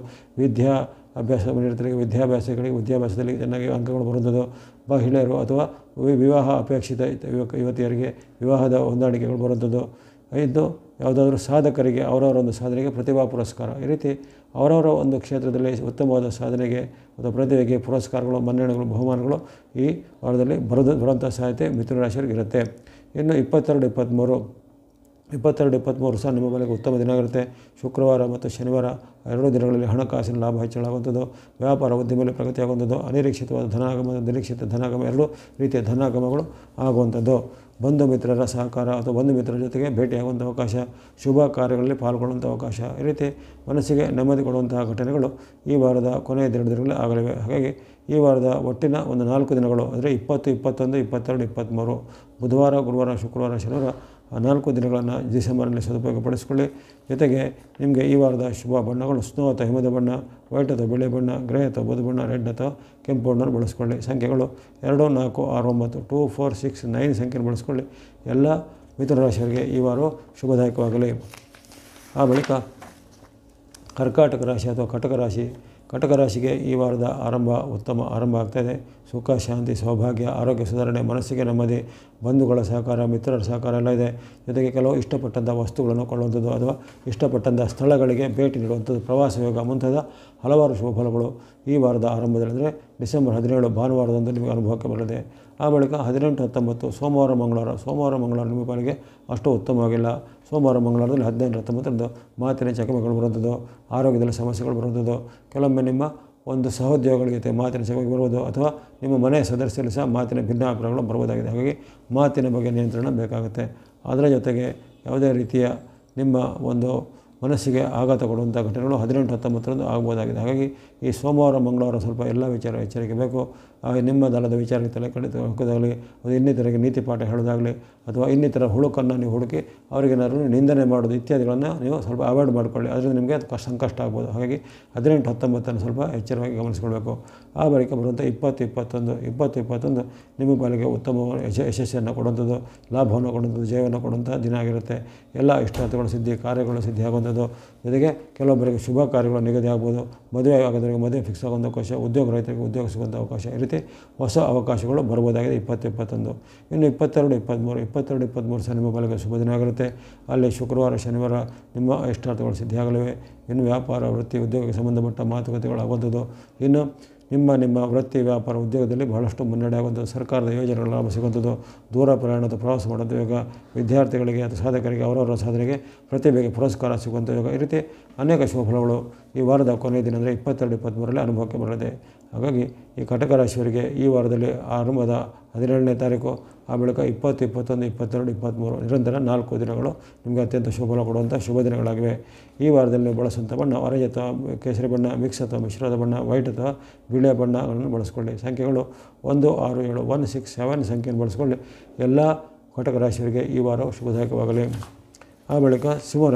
ಅಭ್ಯಾಸ ಮನೆಯವರಿಗೆ ವಿದ್ಯಾಭ್ಯಾಸದಲ್ಲಿ ಚೆನ್ನಾಗಿ ಅಂಕಗಳು ಬರುವಂಥದ್ದು, ಮಹಿಳೆಯರು ಅಥವಾ ವಿವಾಹ ಅಪೇಕ್ಷಿತ ಯುವತಿಯರಿಗೆ ವಿವಾಹದ ಹೊಂದಾಣಿಕೆಗಳು ಬರುವಂಥದ್ದು, ಇದು ಯಾವುದಾದ್ರೂ ಸಾಧಕರಿಗೆ ಅವರವರ ಒಂದು ಸಾಧನೆಗೆ ಪ್ರತಿಭಾ ಪುರಸ್ಕಾರ, ಈ ರೀತಿ ಅವರವರ ಒಂದು ಕ್ಷೇತ್ರದಲ್ಲಿ ಉತ್ತಮವಾದ ಸಾಧನೆಗೆ ಅಥವಾ ಪ್ರತಿಭೆಗೆ ಪುರಸ್ಕಾರಗಳು, ಮನ್ನಣೆಗಳು, ಬಹುಮಾನಗಳು ಈ ವಾರದಲ್ಲಿ ಬರುವಂಥ ಸಾಧ್ಯತೆ ಮಿಥುನ ರಾಶಿಯವರಿಗೆ ಇರುತ್ತೆ. ಇನ್ನು 22-23 22, 23 ಸಹ ನಿಮ್ಮ ಪಾಲಿಗೆ ಉತ್ತಮ ದಿನ ಆಗಿರುತ್ತೆ. ಶುಕ್ರವಾರ ಮತ್ತು ಶನಿವಾರ 2 ದಿನಗಳಲ್ಲಿ ಹಣಕಾಸಿನ ಲಾಭ ಹೆಚ್ಚಳಾಗುವಂಥದ್ದು, ವ್ಯಾಪಾರ ಉದ್ಯಮದಲ್ಲಿ ಪ್ರಗತಿಯಾಗುವಂಥದ್ದು, ಅನಿರೀಕ್ಷಿತವಾದ ಧನಾಗಮ, ನಿರೀಕ್ಷಿತ ಧನಾಗಮ ಎರಡೂ ರೀತಿಯ ಧನಾಗಮಗಳು ಆಗುವಂಥದ್ದು. ಬಂಧು ಮಿತ್ರರ ಸಹಕಾರ ಅಥವಾ ಬಂಧು ಮಿತ್ರರ ಜೊತೆಗೆ ಭೇಟಿಯಾಗುವಂಥ ಅವಕಾಶ, ಶುಭ ಕಾರ್ಯಗಳಲ್ಲಿ ಪಾಲ್ಗೊಳ್ಳುವಂಥ ಅವಕಾಶ, ಈ ರೀತಿ ಮನಸ್ಸಿಗೆ ನೆಮ್ಮದಿ ಕೊಡುವಂತಹ ಘಟನೆಗಳು ಈ ವಾರದ ಕೊನೆಯ ದಿನಗಳಲ್ಲಿ ಆಗಲಿವೆ. ಹಾಗಾಗಿ ಈ ವಾರದ ಒಟ್ಟಿನ ಒಂದು 4 ದಿನಗಳು ಅಂದರೆ 20, 21, 22, 23 ಬುಧವಾರ, ಗುರುವಾರ, ಶುಕ್ರವಾರ, ಶನಿವಾರ 4 ದಿನಗಳನ್ನು ಡಿಸೆಂಬರ್ನಲ್ಲಿ ಸದುಪಯೋಗಪಡಿಸಿಕೊಳ್ಳಿ. ಜೊತೆಗೆ ನಿಮಗೆ ಈ ವಾರದ ಶುಭ ಬಣ್ಣಗಳು ಸ್ನೋ ಅಥವಾ ಹಿಮದ ಬಣ್ಣ, ವೈಟ್ ಅಥವಾ ಬಿಳಿ ಬಣ್ಣ, ಗ್ರೇ ಅಥವಾ ಬೂದು ಬಣ್ಣ, ರೆಡ್ ಅಥವಾ ಕೆಂಪು ಬಣ್ಣವನ್ನು ಬಳಸ್ಕೊಳ್ಳಿ. ಸಂಖ್ಯೆಗಳು 2, 4, 6, 9, 2, 4, 6, 9 ಸಂಖ್ಯೆಯನ್ನು ಬಳಸ್ಕೊಳ್ಳಿ. ಎಲ್ಲ ಮಿಥುನ ರಾಶಿಯವರಿಗೆ ಈ ವಾರ ಶುಭದಾಯಕವಾಗಲಿ. ಆ ಬಳಿಕ ಕರ್ಕಾಟಕ ರಾಶಿ ಅಥವಾ ಕಟಕ ರಾಶಿಗೆ ಈ ವಾರದ ಉತ್ತಮ ಆರಂಭ ಆಗ್ತಾಯಿದೆ. ಸುಖ, ಶಾಂತಿ, ಸೌಭಾಗ್ಯ, ಆರೋಗ್ಯ ಸುಧಾರಣೆ, ಮನಸ್ಸಿಗೆ ನೆಮ್ಮದಿ, ಬಂಧುಗಳ ಸಹಕಾರ, ಮಿತ್ರರ ಸಹಕಾರ ಎಲ್ಲ ಇದೆ. ಜೊತೆಗೆ ಕೆಲವು ಇಷ್ಟಪಟ್ಟಂಥ ವಸ್ತುಗಳನ್ನು ಕೊಳ್ಳುವಂಥದ್ದು ಅಥವಾ ಇಷ್ಟಪಟ್ಟಂಥ ಸ್ಥಳಗಳಿಗೆ ಭೇಟಿ ನೀಡುವಂಥದ್ದು, ಪ್ರವಾಸ ಯೋಗ ಮುಂತಾದ ಹಲವಾರು ಶುಭ ಫಲಗಳು ಈ ವಾರದ ಆರಂಭದಲ್ಲಿ ಅಂದರೆ ಡಿಸೆಂಬರ್ 17 ಭಾನುವಾರದಂದು ನಿಮಗೆ ಅನುಭವಕ್ಕೆ ಬರಲಿದೆ. ಆ ಬಳಿಕ 18, 19 ಸೋಮವಾರ, ಮಂಗಳವಾರ ನಿಮ್ಮ ಪಾಲಿಗೆ ಅಷ್ಟು ಉತ್ತಮವಾಗಿಲ್ಲ. ಸೋಮವಾರ, ಮಂಗಳವಾರದಲ್ಲಿ 18, 19ರಂದು ಮಾತಿನ ಚಕಮಕಿಗಳು ಬರುವಂಥದ್ದು, ಆರೋಗ್ಯದಲ್ಲಿ ಸಮಸ್ಯೆಗಳು ಬರುವಂಥದ್ದು, ಕೆಲವೊಮ್ಮೆ ನಿಮ್ಮ ಒಂದು ಸಹೋದ್ಯೋಗಿಗಳಿಗೆ ಮಾತಿನ ಚಕಮಕಿ ಬರುವುದು ಅಥವಾ ನಿಮ್ಮ ಮನೆಯ ಸದಸ್ಯರಲ್ಲಿ ಸಹ ಮಾತಿನ ಭಿನ್ನಾಭಿಪ್ರಾಯಗಳು ಬರ್ಬೋದಾಗಿದೆ. ಹಾಗಾಗಿ ಮಾತಿನ ಬಗ್ಗೆ ನಿಯಂತ್ರಣ ಬೇಕಾಗುತ್ತೆ. ಅದರ ಜೊತೆಗೆ ಯಾವುದೇ ರೀತಿಯ ನಿಮ್ಮ ಒಂದು ಮನಸ್ಸಿಗೆ ಆಘಾತ ಕೊಡುವಂಥ ಘಟನೆಗಳು 18, 19ರಂದು ಆಗ್ಬೋದಾಗಿದೆ. ಹಾಗಾಗಿ ಈ ಸೋಮವಾರ, ಮಂಗಳವಾರ ಸ್ವಲ್ಪ ಎಲ್ಲ ವಿಚಾರ ಎಚ್ಚರಿಕೆ ಬೇಕು. ನಿಮ್ಮ ದಳದ ವಿಚಾರಕ್ಕೆ ತಲೆ ಹಾಕೋದಾಗಲಿ, ಅದು ಇನ್ನಿತರಿಗೆ ನೀತಿ ಪಾಠ ಹೇಳೋದಾಗಲಿ ಅಥವಾ ಇನ್ನಿತರ ಹುಳುಕನ್ನು ನೀವು ಹುಡುಕಿ ಅವರಿಗೇನಾದ್ರು ನಿಂದನೆ ಮಾಡೋದು ಇತ್ಯಾದಿಗಳನ್ನು ನೀವು ಸ್ವಲ್ಪ ಅವಾಯ್ಡ್ ಮಾಡಿಕೊಳ್ಳಿ. ಅದರಿಂದ ನಿಮಗೆ ಅದು ಸಂಕಷ್ಟ ಆಗ್ಬೋದು. ಹಾಗಾಗಿ 18, 19 ಸ್ವಲ್ಪ ಎಚ್ಚರವಾಗಿ ಗಮನಿಸ್ಕೊಳ್ಬೇಕು. ಆ ಬಳಿಕ ಬರುವಂಥ 20, 21 ನಿಮ್ಮ ಪಾಲಿಗೆ ಉತ್ತಮ ಯಶಸ್ಸನ್ನು ಕೊಡುವಂಥದ್ದು, ಲಾಭವನ್ನು ಕೊಡುವಂಥದ್ದು, ಜಯವನ್ನು ಕೊಡುವಂಥ ದಿನ ಆಗಿರುತ್ತೆ. ಎಲ್ಲ ಇಷ್ಟಾರ್ಥಗಳು ಸಿದ್ಧಿ, ಕಾರ್ಯಗಳು ಸಿದ್ಧಿ ಆಗುವಂಥದ್ದು, ಜೊತೆಗೆ ಕೆಲವೊಬ್ಬರಿಗೆ ಶುಭ ಕಾರ್ಯಗಳು ನಿಗದಿ ಆಗ್ಬೋದು, ಮದುವೆ ಆಗೋದರಿಗೆ ಮದುವೆ ಫಿಕ್ಸ್ ಆಗುವಂಥ ಅವಕಾಶ, ಉದ್ಯೋಗ ರೈತರಿಗೆ ಉದ್ಯೋಗ ಸಿಗುವಂಥ ಅವಕಾಶ, ಈ ರೀತಿ ಹೊಸ ಅವಕಾಶಗಳು ಬರ್ಬೋದಾಗಿದೆ 20, 21. ಇನ್ನು 22, 23 ಸಹ ನಿಮ್ಮ ಪಾಲಿಗೆ ಶುಭ ದಿನ ಆಗಿರುತ್ತೆ. ಅಲ್ಲಿ ಶುಕ್ರವಾರ, ಶನಿವಾರ ನಿಮ್ಮ ಇಷ್ಟಾರ್ಥಗಳು ಸಿದ್ಧಿಯಾಗಲಿವೆ. ಇನ್ನು ವ್ಯಾಪಾರ, ವೃತ್ತಿ, ಉದ್ಯೋಗಕ್ಕೆ ಸಂಬಂಧಪಟ್ಟ ಮಾತುಕತೆಗಳು ಆಗುವಂಥದ್ದು, ಇನ್ನು ನಿಮ್ಮ ವೃತ್ತಿ, ವ್ಯಾಪಾರ, ಉದ್ಯೋಗದಲ್ಲಿ ಬಹಳಷ್ಟು ಮುನ್ನಡೆ ಆಗುವಂಥದ್ದು, ಸರ್ಕಾರದ ಯೋಜನೆಗಳ ಲಾಭ ಸಿಗುವಂಥದ್ದು, ದೂರ ಪ್ರಯಾಣ ಅಥವಾ ಪ್ರವಾಸ ಮಾಡುವಂಥ ಯೋಗ, ವಿದ್ಯಾರ್ಥಿಗಳಿಗೆ ಅಥವಾ ಸಾಧಕರಿಗೆ ಅವರವರ ಸಾಧನೆಗೆ ಪ್ರತಿಭೆಗೆ ಪುರಸ್ಕಾರ ಸಿಗುವಂಥ ಯೋಗ, ಈ ರೀತಿ ಅನೇಕ ಶುಭ ಫಲಗಳು ಈ ವಾರದ ಕೊನೆಯ ದಿನ ಅಂದರೆ 22, 23ರಲ್ಲಿ ಅನುಭವಕ್ಕೆ ಬರಲಿದೆ. ಹಾಗಾಗಿ ಈ ಕಟಕ ರಾಶಿಯವರಿಗೆ ಈ ವಾರದಲ್ಲಿ ಆರಂಭದ 17ನೇ ತಾರೀಕು, ಆ ಬಳಿಕ 20, 21, 22, 23 ನಿರಂತರ 4 ದಿನಗಳು ನಿಮಗೆ ಅತ್ಯಂತ ಶುಭ ಫಲ ಕೊಡುವಂಥ ಶುಭ ದಿನಗಳಾಗಿವೆ. ಈ ವಾರದಲ್ಲಿ ನೀವು ಬಳಸುವಂಥ ಬಣ್ಣ ಆರೆಂಜ್ ಅಥವಾ ಕೇಸರಿ ಬಣ್ಣ, ಮಿಕ್ಸ್ ಅಥವಾ ಮಿಶ್ರದ ಬಣ್ಣ, ವೈಟ್ ಅಥವಾ ಬಿಳಿಯ ಬಣ್ಣಗಳನ್ನು ಬಳಸ್ಕೊಳ್ಳಿ. ಸಂಖ್ಯೆಗಳು 1, 6, 7, 1, 6, 7 ಸಂಖ್ಯೆಯನ್ನು ಬಳಸ್ಕೊಳ್ಳಿ. ಎಲ್ಲ ಕಟಕ ರಾಶಿಯವರಿಗೆ ಈ ವಾರ ಶುಭದಾಯಕವಾಗಲಿ. ಆ ಬಳಿಕ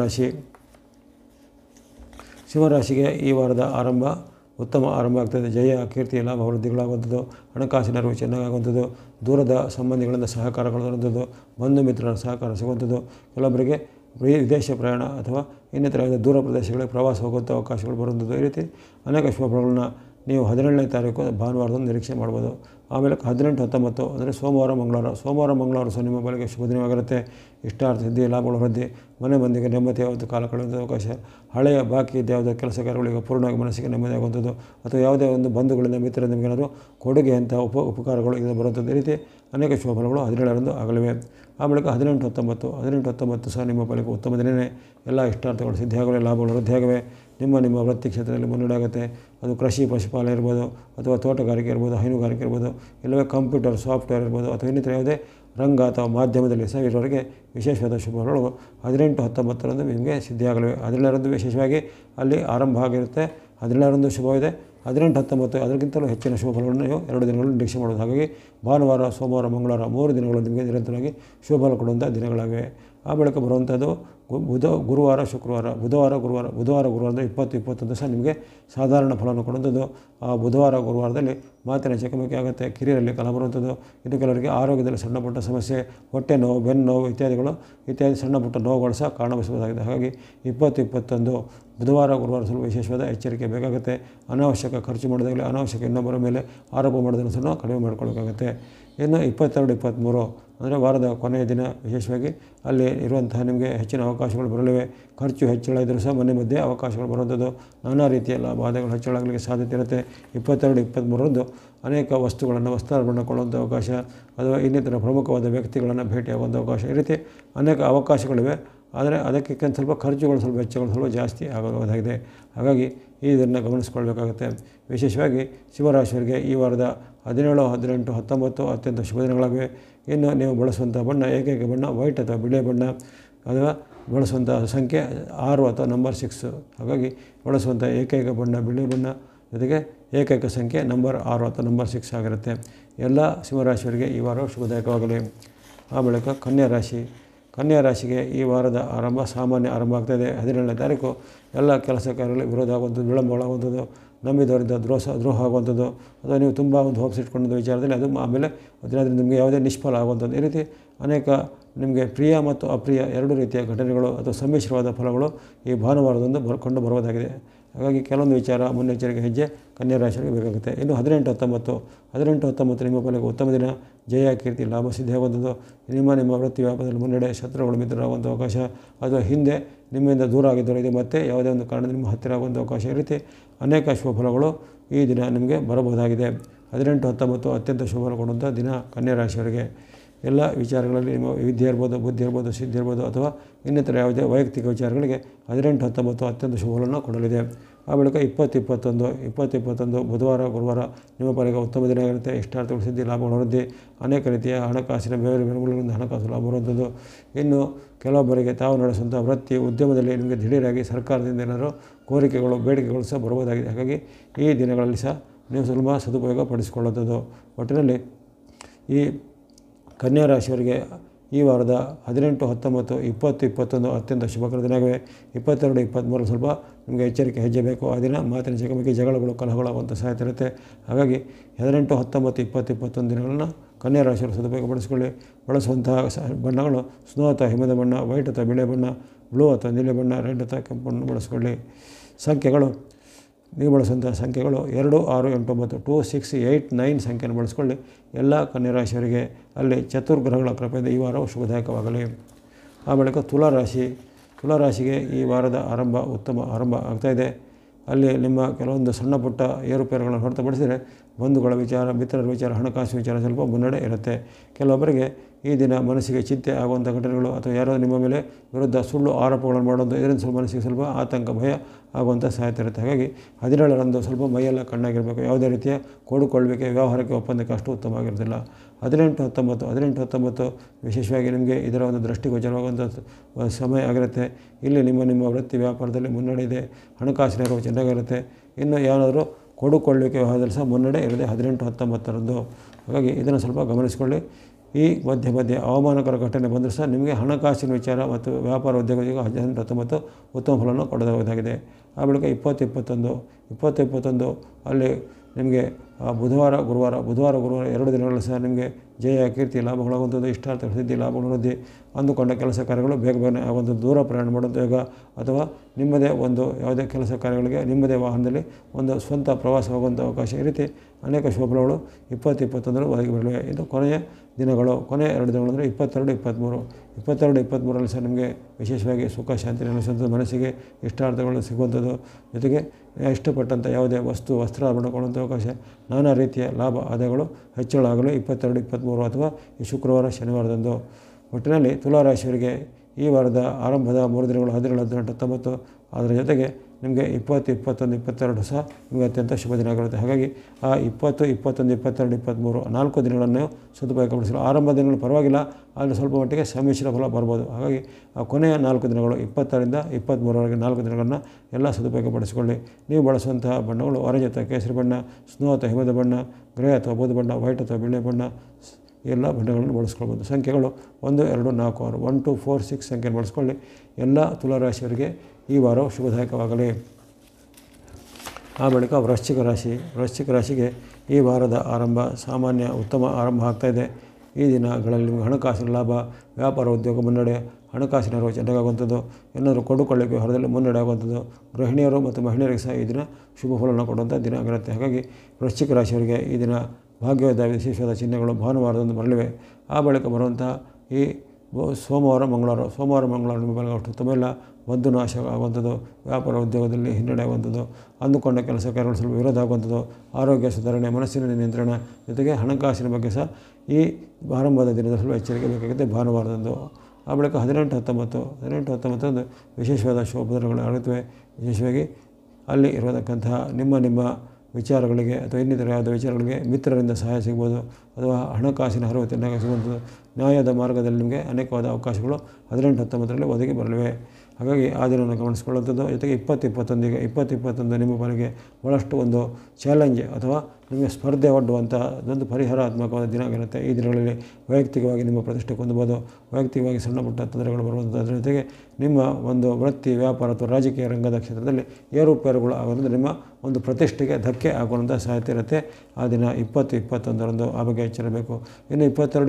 ಸಿಂಹರಾಶಿಗೆ ಈ ವಾರದ ಉತ್ತಮ ಆರಂಭ ಆಗ್ತದೆ. ಜಯ, ಕೀರ್ತಿ, ಲಾಭ, ವೃದ್ಧಿಗಳಾಗುವಂಥದ್ದು, ಹಣಕಾಸಿನ ಅರಿವು ಚೆನ್ನಾಗುವಂಥದ್ದು, ದೂರದ ಸಂಬಂಧಿಗಳಿಂದ ಸಹಕಾರಗಳು ಬರುವಂಥದ್ದು, ಬಂಧು ಮಿತ್ರರ ಸಹಕಾರ ಸಿಗುವಂಥದ್ದು, ಕೆಲವೊಬ್ಬರಿಗೆ ವಿದೇಶ ಪ್ರಯಾಣ ಅಥವಾ ಇನ್ನಿತರ ದೂರ ಪ್ರದೇಶಗಳಿಗೆ ಪ್ರವಾಸ ಹೋಗುವಂಥ ಅವಕಾಶಗಳು ಬರುವಂಥದ್ದು, ಈ ರೀತಿ ಅನೇಕ ಶುಭ ಫಲಗಳನ್ನ ನೀವು 17ನೇ ತಾರೀಕು ಭಾನುವಾರದಂದು ನಿರೀಕ್ಷೆ ಮಾಡ್ಬೋದು. ಆಮೇಲೆ 18, 19 ಅಂದರೆ ಸೋಮವಾರ, ಮಂಗಳವಾರ ಸಹ ನಿಮ್ಮ ಪಾಲಿಗೆ ಶುಭ ದಿನವಾಗಿರುತ್ತೆ. ಇಷ್ಟಾರ್ಥ ಸಿದ್ಧಿ, ಲಾಭಗಳು ವೃದ್ಧಿ, ಮನೆ ಮಂದಿಗೆ ನೆಮ್ಮದಿ ಯಾವುದು ಕಾಲ ಕಳೆಯುವಂಥ ಅವಕಾಶ, ಹಳೆಯ ಬಾಕಿ ಇದ್ದ ಯಾವುದೇ ಕೆಲಸ ಕಾರ್ಯಗಳಿಗೆ ಪೂರ್ಣವಾಗಿ ಮನಸ್ಸಿಗೆ ನೆಮ್ಮದಿ ಆಗುವಂಥದ್ದು ಅಥವಾ ಯಾವುದೇ ಒಂದು ಬಂಧುಗಳಿಂದ ಮಿತ್ರರಿಂದ ನಿಮಗೇನಾದರೂ ಕೊಡುಗೆ ಅಂತ ಉಪಕಾರಗಳು ಇದು ಬರುವಂಥದ್ದು, ಈ ರೀತಿ ಅನೇಕ ಶುಭ ಫಲಗಳು 17ರಂದು ಆಗಲಿವೆ. ಆ ಬಳಿಕ 18, 19 ಸಹ ನಿಮ್ಮ ಪಾಲಿಗೆ ಉತ್ತಮ ದಿನವೇ. ಎಲ್ಲ ಇಷ್ಟಾರ್ಥಗಳು ಸಿದ್ಧಿಯಾಗಲಿವೆ, ಲಾಭಗಳು ವೃದ್ಧಿಯಾಗವೆ. ನಿಮ್ಮ ವೃತ್ತಿ ಕ್ಷೇತ್ರದಲ್ಲಿ ಮುನ್ನಡೆ ಆಗುತ್ತೆ. ಅದು ಕೃಷಿ, ಪಶುಪಾಲನೆ ಇರ್ಬೋದು ಅಥವಾ ತೋಟಗಾರಿಕೆ ಇರ್ಬೋದು, ಹೈನುಗಾರಿಕೆ ಇರ್ಬೋದು, ಇಲ್ಲವೇ ಕಂಪ್ಯೂಟರ್, ಸಾಫ್ಟ್ವೇರ್ ಇರ್ಬೋದು ಅಥವಾ ಇನ್ನಿತರ ಯಾವುದೇ ರಂಗ ಅಥವಾ ಮಾಧ್ಯಮದಲ್ಲಿ ಸಹ ಇರೋರಿಗೆ ವಿಶೇಷವಾದ ಶುಭಗಳು 18, 19ರಂದು ನಿಮಗೆ ಸಿದ್ಧಿಯಾಗಲಿವೆ. 17ರಂದು ವಿಶೇಷವಾಗಿ ಅಲ್ಲಿ ಆರಂಭ ಆಗಿರುತ್ತೆ. 17ರಂದು ಶುಭವಿದೆ. 18, 19 ಅದಕ್ಕಿಂತಲೂ ಹೆಚ್ಚಿನ ಶುಭ ಫಲಗಳನ್ನು ನೀವು 2 ದಿನಗಳು ನಿರೀಕ್ಷೆ ಮಾಡೋದು. ಹಾಗಾಗಿ ಭಾನುವಾರ, ಸೋಮವಾರ, ಮಂಗಳವಾರ 3 ದಿನಗಳು ನಿಮಗೆ ನಿರಂತರವಾಗಿ ಶುಭ ಫಲ ಕೊಡುವಂಥ ದಿನಗಳಾಗಿವೆ. ಆ ಬಳಿಕ ಬರುವಂಥದ್ದು ಗುರುವಾರ, ಶುಕ್ರವಾರ, ಬುಧವಾರ, ಗುರುವಾರದ 20, 21 ಸಹ ನಿಮಗೆ ಸಾಧಾರಣ ಫಲವನ್ನು ಕೊಡುವಂಥದ್ದು. ಆ ಬುಧವಾರ, ಗುರುವಾರದಲ್ಲಿ ಮಾತಿನ ಚಕಮಕಿ ಆಗುತ್ತೆ, ಕಿರಿಯರಲ್ಲಿ ಕಲ ಬರುವಂಥದ್ದು. ಇನ್ನು ಕೆಲವರಿಗೆ ಆರೋಗ್ಯದಲ್ಲಿ ಸಣ್ಣ ಪುಟ್ಟ ಸಮಸ್ಯೆ, ಹೊಟ್ಟೆ ನೋವು, ಬೆನ್ನು ನೋವು ಇತ್ಯಾದಿ ಸಣ್ಣ ಪುಟ್ಟ ನೋವುಗಳು ಸಹ ಕಾರಣವಿಸಬಹುದಾಗಿದೆ. ಹಾಗಾಗಿ 20, 21 ಬುಧವಾರ, ಗುರುವಾರ ಸ್ವಲ್ಪ ವಿಶೇಷವಾದ ಎಚ್ಚರಿಕೆ ಬೇಕಾಗುತ್ತೆ. ಅನಾವಶ್ಯಕ ಖರ್ಚು ಮಾಡೋದಾಗಲಿ, ಅನಾವಶ್ಯಕ ಇನ್ನೊಬ್ಬರ ಮೇಲೆ ಆರೋಪ ಮಾಡೋದನ್ನು ಸಹ ಕಡಿಮೆ ಮಾಡ್ಕೊಳ್ಬೇಕಾಗುತ್ತೆ. ಇನ್ನು 22, 23 ಅಂದರೆ ವಾರದ ಕೊನೆಯ ದಿನ ವಿಶೇಷವಾಗಿ ಅಲ್ಲಿ ಇರುವಂತಹ ನಿಮಗೆ ಹೆಚ್ಚಿನ ಅವಕಾಶಗಳು ಬರಲಿವೆ. ಖರ್ಚು ಹೆಚ್ಚಳ ಇದ್ದರೂ ಸಹ ಮನೆ ಮಧ್ಯೆ ಅವಕಾಶಗಳು ಬರುವಂಥದ್ದು, ನಾನಾ ರೀತಿಯ ಬಾಧೆಗಳು ಹೆಚ್ಚಳ ಆಗಲಿಕ್ಕೆ ಸಾಧ್ಯತೆ ಇರುತ್ತೆ. 22, 23ರಂದು ಅನೇಕ ವಸ್ತುಗಳನ್ನು ವಸ್ತ್ರಾರ್ಪಣೆ ಕೊಳ್ಳುವಂಥ ಅವಕಾಶ ಅಥವಾ ಇನ್ನಿತರ ಪ್ರಮುಖವಾದ ವ್ಯಕ್ತಿಗಳನ್ನು ಭೇಟಿಯಾಗುವಂಥ ಅವಕಾಶ, ಈ ರೀತಿ ಅನೇಕ ಅವಕಾಶಗಳಿವೆ. ಆದರೆ ಅದಕ್ಕೆ ಸ್ವಲ್ಪ ಖರ್ಚುಗಳು ಸ್ವಲ್ಪ ವೆಚ್ಚಗಳು ಸ್ವಲ್ಪ ಜಾಸ್ತಿ ಆಗೋದಾಗಿದೆ. ಹಾಗಾಗಿ ಇದನ್ನು ಗಮನಿಸ್ಕೊಳ್ಬೇಕಾಗುತ್ತೆ. ವಿಶೇಷವಾಗಿ ಸಿಂಹರಾಶಿಯವರಿಗೆ ಈ ವಾರದ 17, 18, 19 ಅತ್ಯಂತ ಶುಭ ದಿನಗಳಾಗಿವೆ. ಇನ್ನು ನೀವು ಬಳಸುವಂಥ ಬಣ್ಣ ಏಕೈಕ ಬಣ್ಣ ವೈಟ್ ಅಥವಾ ಬಿಳಿ ಬಣ್ಣ, ಅಥವಾ ಬಳಸುವಂಥ ಸಂಖ್ಯೆ 6 ಅಥವಾ ನಂಬರ್ 6. ಹಾಗಾಗಿ ಬಳಸುವಂಥ ಏಕೈಕ ಬಣ್ಣ ಬಿಳಿ ಬಣ್ಣ, ಜೊತೆಗೆ ಏಕೈಕ ಸಂಖ್ಯೆ ನಂಬರ್ 6 ಅಥವಾ ನಂಬರ್ 6 ಆಗಿರುತ್ತೆ. ಎಲ್ಲ ಸಿಂಹರಾಶಿಯವರಿಗೆ ಈ ವಾರ ಶುಭದಾಯಕವಾಗಲಿ. ಆ ಬಳಿಕ ಕನ್ಯಾ ರಾಶಿಗೆ ಈ ವಾರದ ಆರಂಭ ಸಾಮಾನ್ಯ ಆರಂಭ ಆಗ್ತಾಯಿದೆ. 17ನೇ ತಾರೀಕು ಎಲ್ಲ ಕೆಲಸ ಕಾರ್ಯಗಳಿಗೆ ವಿರೋಧ ಆಗುವಂಥದ್ದು, ವಿಳಂಬಗಳಾಗುವಂಥದ್ದು, ನಂಬಿದವರಿಂದ ದ್ರೋಹ ಆಗುವಂಥದ್ದು, ಅಥವಾ ನೀವು ತುಂಬ ಒಂದು ಹೋಪ್ಸ್ ಇಟ್ಕೊಂಡ ವಿಚಾರದಲ್ಲಿ ಅದು ಆಮೇಲೆ ಅದರಿಂದ ನಿಮಗೆ ಯಾವುದೇ ನಿಷ್ಫಲ ಆಗುವಂಥದ್ದು, ಈ ರೀತಿ ಅನೇಕ ನಿಮಗೆ ಪ್ರಿಯ ಮತ್ತು ಅಪ್ರಿಯ ಎರಡೂ ರೀತಿಯ ಘಟನೆಗಳು ಅಥವಾ ಸಮ್ಮಿಶ್ರವಾದ ಫಲಗಳು ಈ ಭಾನುವಾರದಂದು ಕಂಡು ಬರುವುದಾಗಿದೆ. ಹಾಗಾಗಿ ಕೆಲವೊಂದು ವಿಚಾರ ಮುನ್ನೆಚ್ಚರಿಕೆ ಹೆಜ್ಜೆ ಕನ್ಯಾ ರಾಶಿಯವರಿಗೆ ಬೇಕಾಗುತ್ತೆ. ಇನ್ನು 18, 19 ನಿಮ್ಮ ಪಾಲಿಗೆ ಉತ್ತಮ ದಿನ. ಜಯ, ಕೀರ್ತಿ, ಲಾಭ ಸಿದ್ಧಿಯಾಗುವಂಥದ್ದು. ನಿಮ್ಮ ವೃತ್ತಿ ವ್ಯಾಪಾರದಲ್ಲಿ ಮುನ್ನಡೆ, ಶತ್ರುಗಳು ಮಿತ್ರರಾಗುವಂಥ ಅವಕಾಶ, ಅಥವಾ ಹಿಂದೆ ನಿಮ್ಮಿಂದ ದೂರ ಆಗಿದ್ದವರು ಇದು ಮತ್ತೆ ಯಾವುದೇ ಒಂದು ಕಾರಣದಿಂದ ನಿಮ್ಮ ಹತ್ತಿರ ಆಗುವಂಥ ಅವಕಾಶ, ಈ ರೀತಿ ಅನೇಕ ಶುಭ ಫಲಗಳು ಈ ದಿನ ನಿಮಗೆ ಬರಬಹುದಾಗಿದೆ. 18, 19 ಅತ್ಯಂತ ಶುಭ ಫಲ ಕೊಡುವಂಥ ದಿನ ಕನ್ಯಾ ರಾಶಿಯವರಿಗೆ. ಎಲ್ಲ ವಿಚಾರಗಳಲ್ಲಿ ನಿಮ್ಮ ವಿದ್ಯೆ ಇರ್ಬೋದು, ಬುದ್ಧಿ ಇರ್ಬೋದು, ಸಿದ್ಧಿ ಇರ್ಬೋದು, ಅಥವಾ ಇನ್ನಿತರ ಯಾವುದೇ ವೈಯಕ್ತಿಕ ವಿಚಾರಗಳಿಗೆ 18, 19 ಅತ್ಯಂತ ಶುಭಗಳನ್ನು ಕೊಡಲಿದೆ. ಆ ಬಳಿಕ 20, 21 ಬುಧವಾರ, ಗುರುವಾರ ನಿಮ್ಮ ಪಾಲಿಗೆ ಉತ್ತಮ ದಿನ ಆಗಿರುತ್ತೆ. ಇಷ್ಟಾರ್ಥಗಳು ಸಿದ್ಧಿ, ಲಾಭಗಳು ವೃದ್ಧಿ, ಅನೇಕ ರೀತಿಯ ಹಣಕಾಸಿನ ಬೇರೆ ಮೂಲಗಳಿಂದ ಹಣಕಾಸು ಲಾಭ ಬರುವಂಥದ್ದು. ಇನ್ನು ಕೆಲವೊಬ್ಬರಿಗೆ ತಾವು ನಡೆಸುವಂಥ ವೃತ್ತಿ ಉದ್ಯಮದಲ್ಲಿ ನಿಮಗೆ ದಿಢೀರಾಗಿ ಸರ್ಕಾರದಿಂದ ಏನಾದರೂ ಕೋರಿಕೆಗಳು, ಬೇಡಿಕೆಗಳು ಸಹ ಬರುವುದಾಗಿದೆ. ಹಾಗಾಗಿ ಈ ದಿನಗಳಲ್ಲಿ ಸಹ ನೀವು ಸುಲಭ ಸದುಪಯೋಗ ಪಡಿಸಿಕೊಳ್ಳುವಂಥದ್ದು. ಒಟ್ಟಿನಲ್ಲಿ ಈ ಕನ್ಯಾ ರಾಶಿಯವರಿಗೆ ಈ ವಾರದ 18, 19, 20, 21 ಅತ್ಯಂತ ಶುಭಕರ ದಿನವಾಗಿವೆ. 22, 23 ಸ್ವಲ್ಪ ನಿಮಗೆ ಎಚ್ಚರಿಕೆ ಹೆಜ್ಜೆ ಬೇಕು. ಆ ದಿನ ಮಾತಿನ ಚಕಮಕಿ, ಜಗಳಗಳು, ಕಲಹಗಳಾಗುವಂಥ ಸಾಧ್ಯತೆ ಇರುತ್ತೆ. ಹಾಗಾಗಿ 18, 19, 20, 21 ದಿನಗಳನ್ನು ಕನ್ಯಾ ರಾಶಿಯವರು ಸದುಪಯೋಗಪಡಿಸಿಕೊಳ್ಳಿ. ಬಳಸುವಂತಹ ಬಣ್ಣಗಳು ಸ್ನೋ ಅಥವಾ ಹಿಮದ ಬಣ್ಣ, ವೈಟ್ ಅಥವಾ ಬಿಳಿ ಬಣ್ಣ, ಬ್ಲೂ ಅಥವಾ ನೀಲಿ ಬಣ್ಣ, ರೆಡ್ ಅಥವಾ ಕೆಂಪು ಬಣ್ಣ ಬಳಸಿಕೊಳ್ಳಿ. ಸಂಖ್ಯೆಗಳು ನೀವು ಬಳಸುವಂಥ ಸಂಖ್ಯೆಗಳು 2, 6, 8, 9, 2, 6, 8, 9 ಸಂಖ್ಯೆಯನ್ನು ಬಳಸಿಕೊಳ್ಳಿ. ಎಲ್ಲ ಕನ್ಯಾ ರಾಶಿಯವರಿಗೆ ಅಲ್ಲಿ ಚತುರ್ಗ್ರಹಗಳ ಕೃಪೆಯಿಂದ ಈ ವಾರವು ಶುಭದಾಯಕವಾಗಲಿ. ಆ ಬಳಿಕ ತುಲಾರಾಶಿಗೆ ಈ ವಾರದ ಉತ್ತಮ ಆರಂಭ ಆಗ್ತಾಯಿದೆ. ಅಲ್ಲಿ ನಿಮ್ಮ ಕೆಲವೊಂದು ಸಣ್ಣ ಪುಟ್ಟ ಏರುಪೇರುಗಳನ್ನು ಹೊರತುಪಡಿಸಿದರೆ ಬಂಧುಗಳ ವಿಚಾರ, ಮಿತ್ರರ ವಿಚಾರ, ಹಣಕಾಸು ವಿಚಾರ ಸ್ವಲ್ಪ ಮುನ್ನಡೆ ಇರುತ್ತೆ. ಕೆಲವೊಬ್ಬರಿಗೆ ಈ ದಿನ ಮನಸ್ಸಿಗೆ ಚಿಂತೆ ಆಗುವಂಥ ಘಟನೆಗಳು, ಅಥವಾ ಯಾರೋ ನಿಮ್ಮ ಮೇಲೆ ವಿರುದ್ಧ ಸುಳ್ಳು ಆರೋಪಗಳನ್ನು ಮಾಡುವಂಥ, ಇದರಿಂದ ಸ್ವಲ್ಪ ಮನಸ್ಸಿಗೆ ಸ್ವಲ್ಪ ಆತಂಕ, ಭಯ ಆಗುವಂಥ ಸಾಧ್ಯತೆ ಇರುತ್ತೆ. ಹಾಗಾಗಿ 17ರಂದು ಸ್ವಲ್ಪ ಮೈಯೆಲ್ಲ ಕಣ್ಣಾಗಿರಬೇಕು. ಯಾವುದೇ ರೀತಿಯ ಕೊಡುಕೊಳ್ಳುವಿಕೆ, ವ್ಯವಹಾರಕ್ಕೆ ಒಪ್ಪಂದಕ್ಕೆ ಅಷ್ಟು ಉತ್ತಮವಾಗಿರೋದಿಲ್ಲ. 18, 19 ವಿಶೇಷವಾಗಿ ನಿಮಗೆ ಇದರ ಒಂದು ದೃಷ್ಟಿಗೋಚರವಾಗುವಂಥ ಸಮಯ ಆಗಿರುತ್ತೆ. ಇಲ್ಲಿ ನಿಮ್ಮ ವೃತ್ತಿ ವ್ಯಾಪಾರದಲ್ಲಿ ಮುನ್ನಡೆ ಇದೆ, ಹಣಕಾಸಿನ ನೆರವು ಚೆನ್ನಾಗಿರುತ್ತೆ. ಇನ್ನು ಏನಾದರೂ ಕೊಡುಕೊಳ್ಳುವಿಕೆ ವ್ಯವಹಾರದಲ್ಲಿ ಸಹ ಮುನ್ನಡೆ ಇರದೆ 18, 19ರಂದು. ಹಾಗಾಗಿ ಇದನ್ನು ಸ್ವಲ್ಪ ಗಮನಿಸಿಕೊಳ್ಳಿ. ಈ ಮಧ್ಯೆ ಅವಮಾನಕರ ಘಟನೆ ಬಂದರೂ ಸಹ ನಿಮಗೆ ಹಣಕಾಸಿನ ವಿಚಾರ ಮತ್ತು ವ್ಯಾಪಾರ ಉದ್ಯೋಗಗಳಿಗೆ 18, 19 ಉತ್ತಮ ಫಲವನ್ನು ಕೊಡಬಹುದಾಗಿದೆ. ಆ ಬಳಿಕ 20, 21 ಅಲ್ಲಿ ನಿಮಗೆ ಬುಧವಾರ, ಗುರುವಾರ ಎರಡು ದಿನಗಳಲ್ಲಿ ಸಹ ನಿಮಗೆ ಜಯ, ಕೀರ್ತಿ, ಲಾಭಗಳಾಗುವಂಥದ್ದು, ಇಷ್ಟಾರ್ಥ ಸಿದ್ಧಿ, ಲಾಭಗಳು ವೃದ್ಧಿ, ಅಂದುಕೊಂಡ ಕೆಲಸ ಕಾರ್ಯಗಳು ಬೇಗನೆ ಆಗುವಂಥದ್ದು, ದೂರ ಪ್ರಯಾಣ ಮಾಡುವಂಥ ಯೋಗ, ಅಥವಾ ನಿಮ್ಮದೇ ಒಂದು ಯಾವುದೇ ಕೆಲಸ ಕಾರ್ಯಗಳಿಗೆ ನಿಮ್ಮದೇ ವಾಹನದಲ್ಲಿ ಒಂದು ಸ್ವಂತ ಪ್ರವಾಸ ಹೋಗುವಂಥ ಅವಕಾಶ, ಈ ರೀತಿ ಅನೇಕ ಶುಭಫಲಗಳು 20, 21 ಒದಗಿ ಬರಲಿವೆ. ಇದು ಕೊನೆಯ ಕೊನೆಯ 2 ದಿನಗಳು ಅಂದರೆ 22, 23ರಲ್ಲಿ ಸಹ ನಿಮಗೆ ವಿಶೇಷವಾಗಿ ಸುಖ, ಶಾಂತಿ ನೆಲೆಸುವಂಥದ್ದು, ಮನಸ್ಸಿಗೆ ಇಷ್ಟಾರ್ಥಗಳು ಸಿಗುವಂಥದ್ದು, ಜೊತೆಗೆ ಇಷ್ಟಪಟ್ಟಂಥ ಯಾವುದೇ ವಸ್ತು, ವಸ್ತ್ರಾಭರಣ ಕೊಳ್ಳುವಂಥ ಅವಕಾಶ, ನಾನಾ ರೀತಿಯ ಲಾಭ ಆದಾಯಗಳು ಹೆಚ್ಚಳ ಆಗಲು 22, 23 ಅಥವಾ ಈ ಶುಕ್ರವಾರ, ಶನಿವಾರದಂದು. ಒಟ್ಟಿನಲ್ಲಿ ತುಲಾರಾಶಿಯವರಿಗೆ ಈ ವಾರದ ಆರಂಭದ 3 ದಿನಗಳು 17, 18, 19, ಅದರ ಜೊತೆಗೆ ನಿಮಗೆ 20, 21, 22 ಸಹ ನಿಮಗೆ ಅತ್ಯಂತ ಶುಭ ದಿನ ಆಗಿರುತ್ತೆ. ಹಾಗಾಗಿ ಆ 20, 21, 22, 23 4 ದಿನಗಳನ್ನು ಸದುಪಯೋಗಪಡಿಸಲು. ಆರಂಭ ದಿನಗಳು ಪರವಾಗಿಲ್ಲ, ಆದರೆ ಸ್ವಲ್ಪ ಮಟ್ಟಿಗೆ ಸಮ್ಮಿಶ್ರ ಫಲ ಬರ್ಬೋದು. ಹಾಗಾಗಿ ಆ ಕೊನೆಯ 4 ದಿನಗಳು 20ರಿಂದ 23ರವರೆಗೆ 4 ದಿನಗಳನ್ನು ಎಲ್ಲ ಸದುಪಯೋಗಪಡಿಸಿಕೊಳ್ಳಿ. ನೀವು ಬಳಸುವಂತಹ ಬಣ್ಣಗಳು ಆರೆಂಜ್ ಅಥವಾ ಕೇಸರಿ ಬಣ್ಣ, ಸ್ನೋ ಅಥವಾ ಹಿಮದ ಬಣ್ಣ, ಗ್ರೇ ಅಥವಾ ಬೂದು ಬಣ್ಣ, ವೈಟ್ ಅಥವಾ ಬಿಳಿ ಬಣ್ಣ, ಎಲ್ಲ ಬಣ್ಣಗಳನ್ನು ಬಳಸ್ಕೊಳ್ಬೋದು. ಸಂಖ್ಯೆಗಳು 1, 2, 4, 6, 1, 2, 4, 6 ಸಂಖ್ಯೆಯನ್ನು ಬಳಸ್ಕೊಳ್ಳಿ. ಎಲ್ಲ ತುಲಾರಾಶಿಯವರಿಗೆ ಈ ವಾರವು ಶುಭದಾಯಕವಾಗಲಿ. ಆ ಬಳಿಕ ವೃಶ್ಚಿಕ ರಾಶಿಗೆ ಈ ವಾರದ ಆರಂಭ ಸಾಮಾನ್ಯ ಉತ್ತಮ ಆರಂಭ ಆಗ್ತಾಯಿದೆ. ಈ ದಿನಗಳಲ್ಲಿ ನಿಮಗೆ ಹಣಕಾಸಿನ ಲಾಭ, ವ್ಯಾಪಾರ ಉದ್ಯೋಗ ಮುನ್ನಡೆ, ಹಣಕಾಸಿನ ನೆರವು ಚೆನ್ನಾಗುವಂಥದ್ದು, ಏನಾದರೂ ಕೊಡುಕೊಳ್ಳಿಕ್ಕೆ ಹೊರದಲ್ಲಿ ಮುನ್ನಡೆ ಆಗುವಂಥದ್ದು, ಗೃಹಿಣಿಯರು ಮತ್ತು ಮಹಿಳೆಯರಿಗೆ ಸಹ ಈ ದಿನ ಶುಭ ಫಲವನ್ನು ಕೊಡುವಂಥ ದಿನ ಆಗಿರುತ್ತೆ. ಹಾಗಾಗಿ ವೃಶ್ಚಿಕ ರಾಶಿಯವರಿಗೆ ಈ ದಿನ ಭಾಗ್ಯವಾದ ವಿಶೇಷವಾದ ಚಿಹ್ನೆಗಳು ಭಾನುವಾರದಂದು ಬರಲಿವೆ. ಆ ಬಳಿಕ ಬರುವಂತಹ ಈ ಸೋಮವಾರ, ಮಂಗಳವಾರ ನಿಮ್ಮ ಬಲ ಅಷ್ಟು ಉತ್ತಮ ಇಲ್ಲ. ಒಂದು ನಾಶ ಆಗುವಂಥದ್ದು, ವ್ಯಾಪಾರ ಉದ್ಯೋಗದಲ್ಲಿ ಹಿನ್ನಡೆ ಆಗುವಂಥದ್ದು, ಅಂದುಕೊಂಡ ಕೆಲಸ ಕಾರ್ಯಗಳು ಸ್ವಲ್ಪ ವಿರೋಧ ಆಗುವಂಥದ್ದು, ಆರೋಗ್ಯ ಸುಧಾರಣೆ, ಮನಸ್ಸಿನ ನಿಯಂತ್ರಣ, ಜೊತೆಗೆ ಹಣಕಾಸಿನ ಬಗ್ಗೆ ಸಹ ಈ ಆರಂಭದ ದಿನದ ಸ್ವಲ್ಪ ಎಚ್ಚರಿಕೆ ಬೇಕಾಗುತ್ತೆ ಭಾನುವಾರದಂದು. ಆ ಬಳಿಕ 18-19 ವಿಶೇಷವಾದ ಶುಭದಿನಗಳು ಆಗುತ್ತವೆ. ವಿಶೇಷವಾಗಿ ಅಲ್ಲಿ ಇರತಕ್ಕಂತಹ ನಿಮ್ಮ ವಿಚಾರಗಳಿಗೆ ಅಥವಾ ಇನ್ನಿತರ ಯಾವುದೇ ವಿಚಾರಗಳಿಗೆ ಮಿತ್ರರಿಂದ ಸಹಾಯ ಸಿಗ್ಬೋದು, ಅಥವಾ ಹಣಕಾಸಿನ ಹರಿವು ಚೆನ್ನಾಗಿ ಸಿಗುವಂಥದ್ದು. ನ್ಯಾಯದ ಮಾರ್ಗದಲ್ಲಿ ನಿಮಗೆ ಅನೇಕವಾದ ಅವಕಾಶಗಳು 18-19 ಒದಗಿ ಬರಲಿವೆ. ಹಾಗಾಗಿ ಆ ದಿನವನ್ನು ಗಮನಿಸಿಕೊಳ್ಳುವಂಥದ್ದು. ಜೊತೆಗೆ 20-21 ನಿಮ್ಮ ಪಾಲಿಗೆ ಭಾಳಷ್ಟು ಒಂದು ಚಾಲೆಂಜ್ ಅಥವಾ ನಿಮಗೆ ಸ್ಪರ್ಧೆ ಒಡ್ಡುವಂಥ ಅದೊಂದು ಪರಿಹಾರಾತ್ಮಕವಾದ ದಿನ ಆಗಿರುತ್ತೆ. ಈ ದಿನಗಳಲ್ಲಿ ವೈಯಕ್ತಿಕವಾಗಿ ನಿಮ್ಮ ಪ್ರತಿಷ್ಠೆ ಹೊಂದಬಹುದು, ವೈಯಕ್ತಿಕವಾಗಿ ಸಣ್ಣ ಪುಟ್ಟ ತೊಂದರೆಗಳು ಬರುವಂಥದ್ದು. ಅದರ ಜೊತೆಗೆ ನಿಮ್ಮ ಒಂದು ವೃತ್ತಿ, ವ್ಯಾಪಾರ ಅಥವಾ ರಾಜಕೀಯ ರಂಗದ ಕ್ಷೇತ್ರದಲ್ಲಿ ಏರುಪೇರುಗಳು ಆಗೋದ್ರಿಂದ ನಿಮ್ಮ ಒಂದು ಪ್ರತಿಷ್ಠೆಗೆ ಧಕ್ಕೆ ಆಗುವಂಥ ಸಾಧ್ಯತೆ ಇರುತ್ತೆ. ಆ ದಿನ 20-21 ಆ ಬಗ್ಗೆ ಎಚ್ಚರಬೇಕು. ಇನ್ನು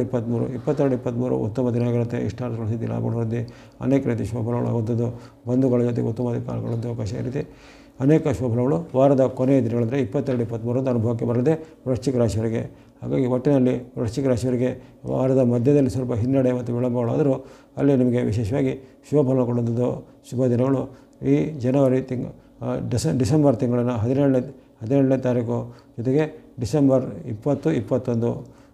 22-23 ಉತ್ತಮ ದಿನ ಆಗಿರುತ್ತೆ. ಇಷ್ಟಾರ್ಥಗಳ ಸ್ಥಿತಿ, ಲಾಭ ವೃದ್ಧಿ, ಅನೇಕ ರೀತಿ ಶುಭಫಲಗಳಾಗುವಂಥದ್ದು, ಬಂಧುಗಳ ಜೊತೆಗೆ ಉತ್ತಮ ಕಾಲಗಳಂಥ ಅವಕಾಶ ಈ ರೀತಿ ಅನೇಕ ಶುಭಫಲಗಳು ವಾರದ ಕೊನೆಯ ದಿನಗಳಂದರೆ 22-23 ಅನುಭವಕ್ಕೆ ಬರಲಿದೆ ವೃಶ್ಚಿಕ ರಾಶಿಯವರಿಗೆ. ಹಾಗಾಗಿ ಒಟ್ಟಿನಲ್ಲಿ ವೃಶ್ಚಿಕ ರಾಶಿಯವರಿಗೆ ವಾರದ ಮಧ್ಯದಲ್ಲಿ ಸ್ವಲ್ಪ ಹಿನ್ನಡೆ ಮತ್ತು ವಿಳಂಬಗಳಾದರೂ ಅಲ್ಲಿ ನಿಮಗೆ ವಿಶೇಷವಾಗಿ ಶುಭಫಲ ಕೊಡುವಂಥದ್ದು ಶುಭ ದಿನಗಳು ಈ ಜನವರಿ ಡಿಸೆಂಬರ್ ತಿಂಗಳಿನ 17ನೇ ತಾರೀಕು, ಜೊತೆಗೆ ಡಿಸೆಂಬರ್ 20, 21,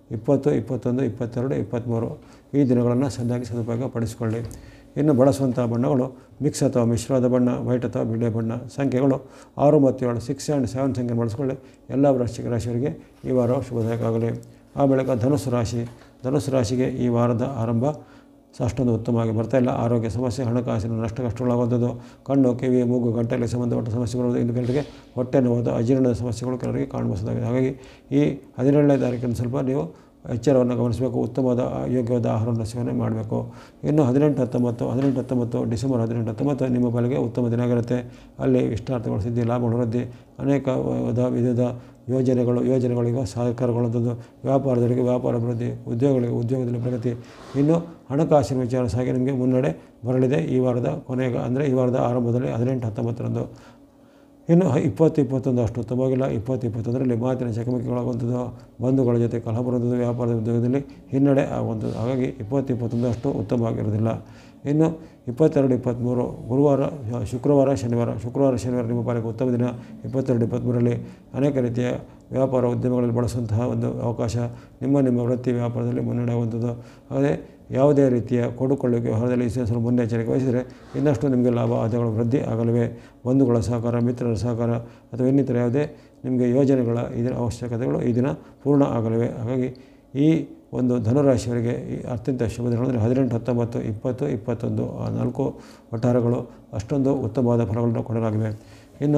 22, 23 ಈ ದಿನಗಳನ್ನು ಸರಿಯಾಗಿ ಸದುಪಯೋಗ ಪಡಿಸಿಕೊಳ್ಳಿ. ಇನ್ನು ಬಳಸುವಂಥ ಬಣ್ಣಗಳು ಮಿಕ್ಸ್ ಅಥವಾ ಮಿಶ್ರವಾದ ಬಣ್ಣ, ವೈಟ್ ಅಥವಾ ಬಿಳಿ ಬಣ್ಣ. ಸಂಖ್ಯೆಗಳು 6 ಮತ್ತು 7, 6 and 7 ಸಂಖ್ಯೆ ಬಳಸಿಕೊಳ್ಳಿ. ಎಲ್ಲ ವೃಶ್ಚಿಕ ರಾಶಿಯವರಿಗೆ ಈ ವಾರ ಶುಭದಾಯಕವಾಗಲಿ. ಆ ಬಳಿಕ ಧನುಸ್ಸು ರಾಶಿಗೆ ಈ ವಾರದ ಆರಂಭ ಅಷ್ಟೊಂದು ಉತ್ತಮವಾಗಿ ಬರ್ತಾಯಿಲ್ಲ. ಆರೋಗ್ಯ ಸಮಸ್ಯೆ, ಹಣಕಾಸಿನ ಕಷ್ಟಗಳಾಗುವಂಥದ್ದು, ಕಣ್ಣು, ಕಿವಿ, ಮೂಗು, ಗಂಟಲಿಗೆ ಸಂಬಂಧಪಟ್ಟ ಸಮಸ್ಯೆಗಳು, ಇನ್ನು ಕೆಲವರಿಗೆ ಹೊಟ್ಟೆ ನೋವು, ಅಜೀರ್ಣದ ಸಮಸ್ಯೆಗಳು ಕೆಲವರಿಗೆ ಕಾಣಬಹುದಾಗಿದೆ. ಹಾಗಾಗಿ ಈ 17ನೇ ತಾರೀಕಿನ ಸ್ವಲ್ಪ ನೀವು ಎಚ್ಚರವನ್ನು ಗಮನಿಸಬೇಕು. ಉತ್ತಮವಾದ ಯೋಗ್ಯವಾದ ಆಹಾರವನ್ನು ಸೇವನೆ ಮಾಡಬೇಕು. ಇನ್ನು 18-19 ಡಿಸೆಂಬರ್ 18-19 ನಿಮ್ಮ ಪಾಲಿಗೆ ಉತ್ತಮ ದಿನ ಆಗಿರುತ್ತೆ. ಅಲ್ಲಿ ಇಷ್ಟಾರ್ಥಗಳು ಸಿದ್ಧಿ, ಲಾಭ ವೃದ್ಧಿ, ಅನೇಕ ವಿಧದ ಯೋಜನೆಗಳಿಗೆ ಸಹಕಾರಗೊಳ್ಳುವಂಥದ್ದು, ವ್ಯಾಪಾರದವರಿಗೆ ವ್ಯಾಪಾರ ಅಭಿವೃದ್ಧಿ, ಉದ್ಯೋಗದಲ್ಲಿ ಪ್ರಗತಿ. ಇನ್ನು ಹಣಕಾಸಿನ ವಿಚಾರ ಸಹ ನಿಮಗೆ ಮುನ್ನಡೆ ಬರಲಿದೆ ಈ ವಾರದ ಕೊನೆಗೆ, ಅಂದರೆ ಈ ವಾರದ ಆರಂಭದಲ್ಲಿ 18-19. ಇನ್ನು 20-21 ಅಷ್ಟು ಉತ್ತಮವಾಗಿಲ್ಲ. 20-21ರಲ್ಲಿ ಮಾತಿನ ಚಕಮಕಿಗಳಾಗುವಂಥದ್ದು, ಬಂಧುಗಳ ಜೊತೆ ಕಲಹ ಬರುವಂಥದ್ದು, ವ್ಯಾಪಾರದ ಉದ್ಯೋಗದಲ್ಲಿ ಹಿನ್ನಡೆ ಆಗುವಂಥದ್ದು. ಹಾಗಾಗಿ 20-21 ಅಷ್ಟು ಉತ್ತಮವಾಗಿರೋದಿಲ್ಲ. ಇನ್ನು 22-23 ಗುರುವಾರ, ಶುಕ್ರವಾರ, ಶನಿವಾರ ನಿಮ್ಮ ಪಾಲಿಗೆ ಉತ್ತಮ ದಿನ. 22-23ರಲ್ಲಿ ಅನೇಕ ರೀತಿಯ ವ್ಯಾಪಾರ ಉದ್ಯಮಗಳಲ್ಲಿ ಬಳಸುವಂತಹ ಒಂದು ಅವಕಾಶ, ನಿಮ್ಮ ವೃತ್ತಿ ವ್ಯಾಪಾರದಲ್ಲಿ ಮುನ್ನಡೆ ಆಗುವಂಥದ್ದು. ಹಾಗೆ ಯಾವುದೇ ರೀತಿಯ ಕೊಡುಕೊಳ್ಳುವಿಕೆ ವ್ಯವಹಾರದಲ್ಲಿ ಸ್ವಲ್ಪ ಮುನ್ನೆಚ್ಚರಿಕೆ ವಹಿಸಿದರೆ ಇನ್ನಷ್ಟು ನಿಮಗೆ ಲಾಭ ಆದಾಯಗಳು ವೃದ್ಧಿ ಆಗಲಿವೆ. ಬಂಧುಗಳ ಸಹಕಾರ, ಮಿತ್ರರ ಸಹಕಾರ ಅಥವಾ ಇನ್ನಿತರ ಯಾವುದೇ ನಿಮಗೆ ಯೋಜನೆಗಳ ಇದರ ಅವಶ್ಯಕತೆಗಳು ಈ ದಿನ ಪೂರ್ಣ ಆಗಲಿವೆ. ಹಾಗಾಗಿ ಈ ಒಂದು ಧನುರಾಶಿಯವರಿಗೆ ಈ ಅತ್ಯಂತ ಶುಭ ದಿನಗಳು ಅಂದರೆ 18, 19, 20, 21 ಆ 4 ವಟಾರಗಳು ಅಷ್ಟೊಂದು ಉತ್ತಮವಾದ ಫಲಗಳನ್ನು ಕೊಡಲಾಗಿವೆ. ಇನ್ನು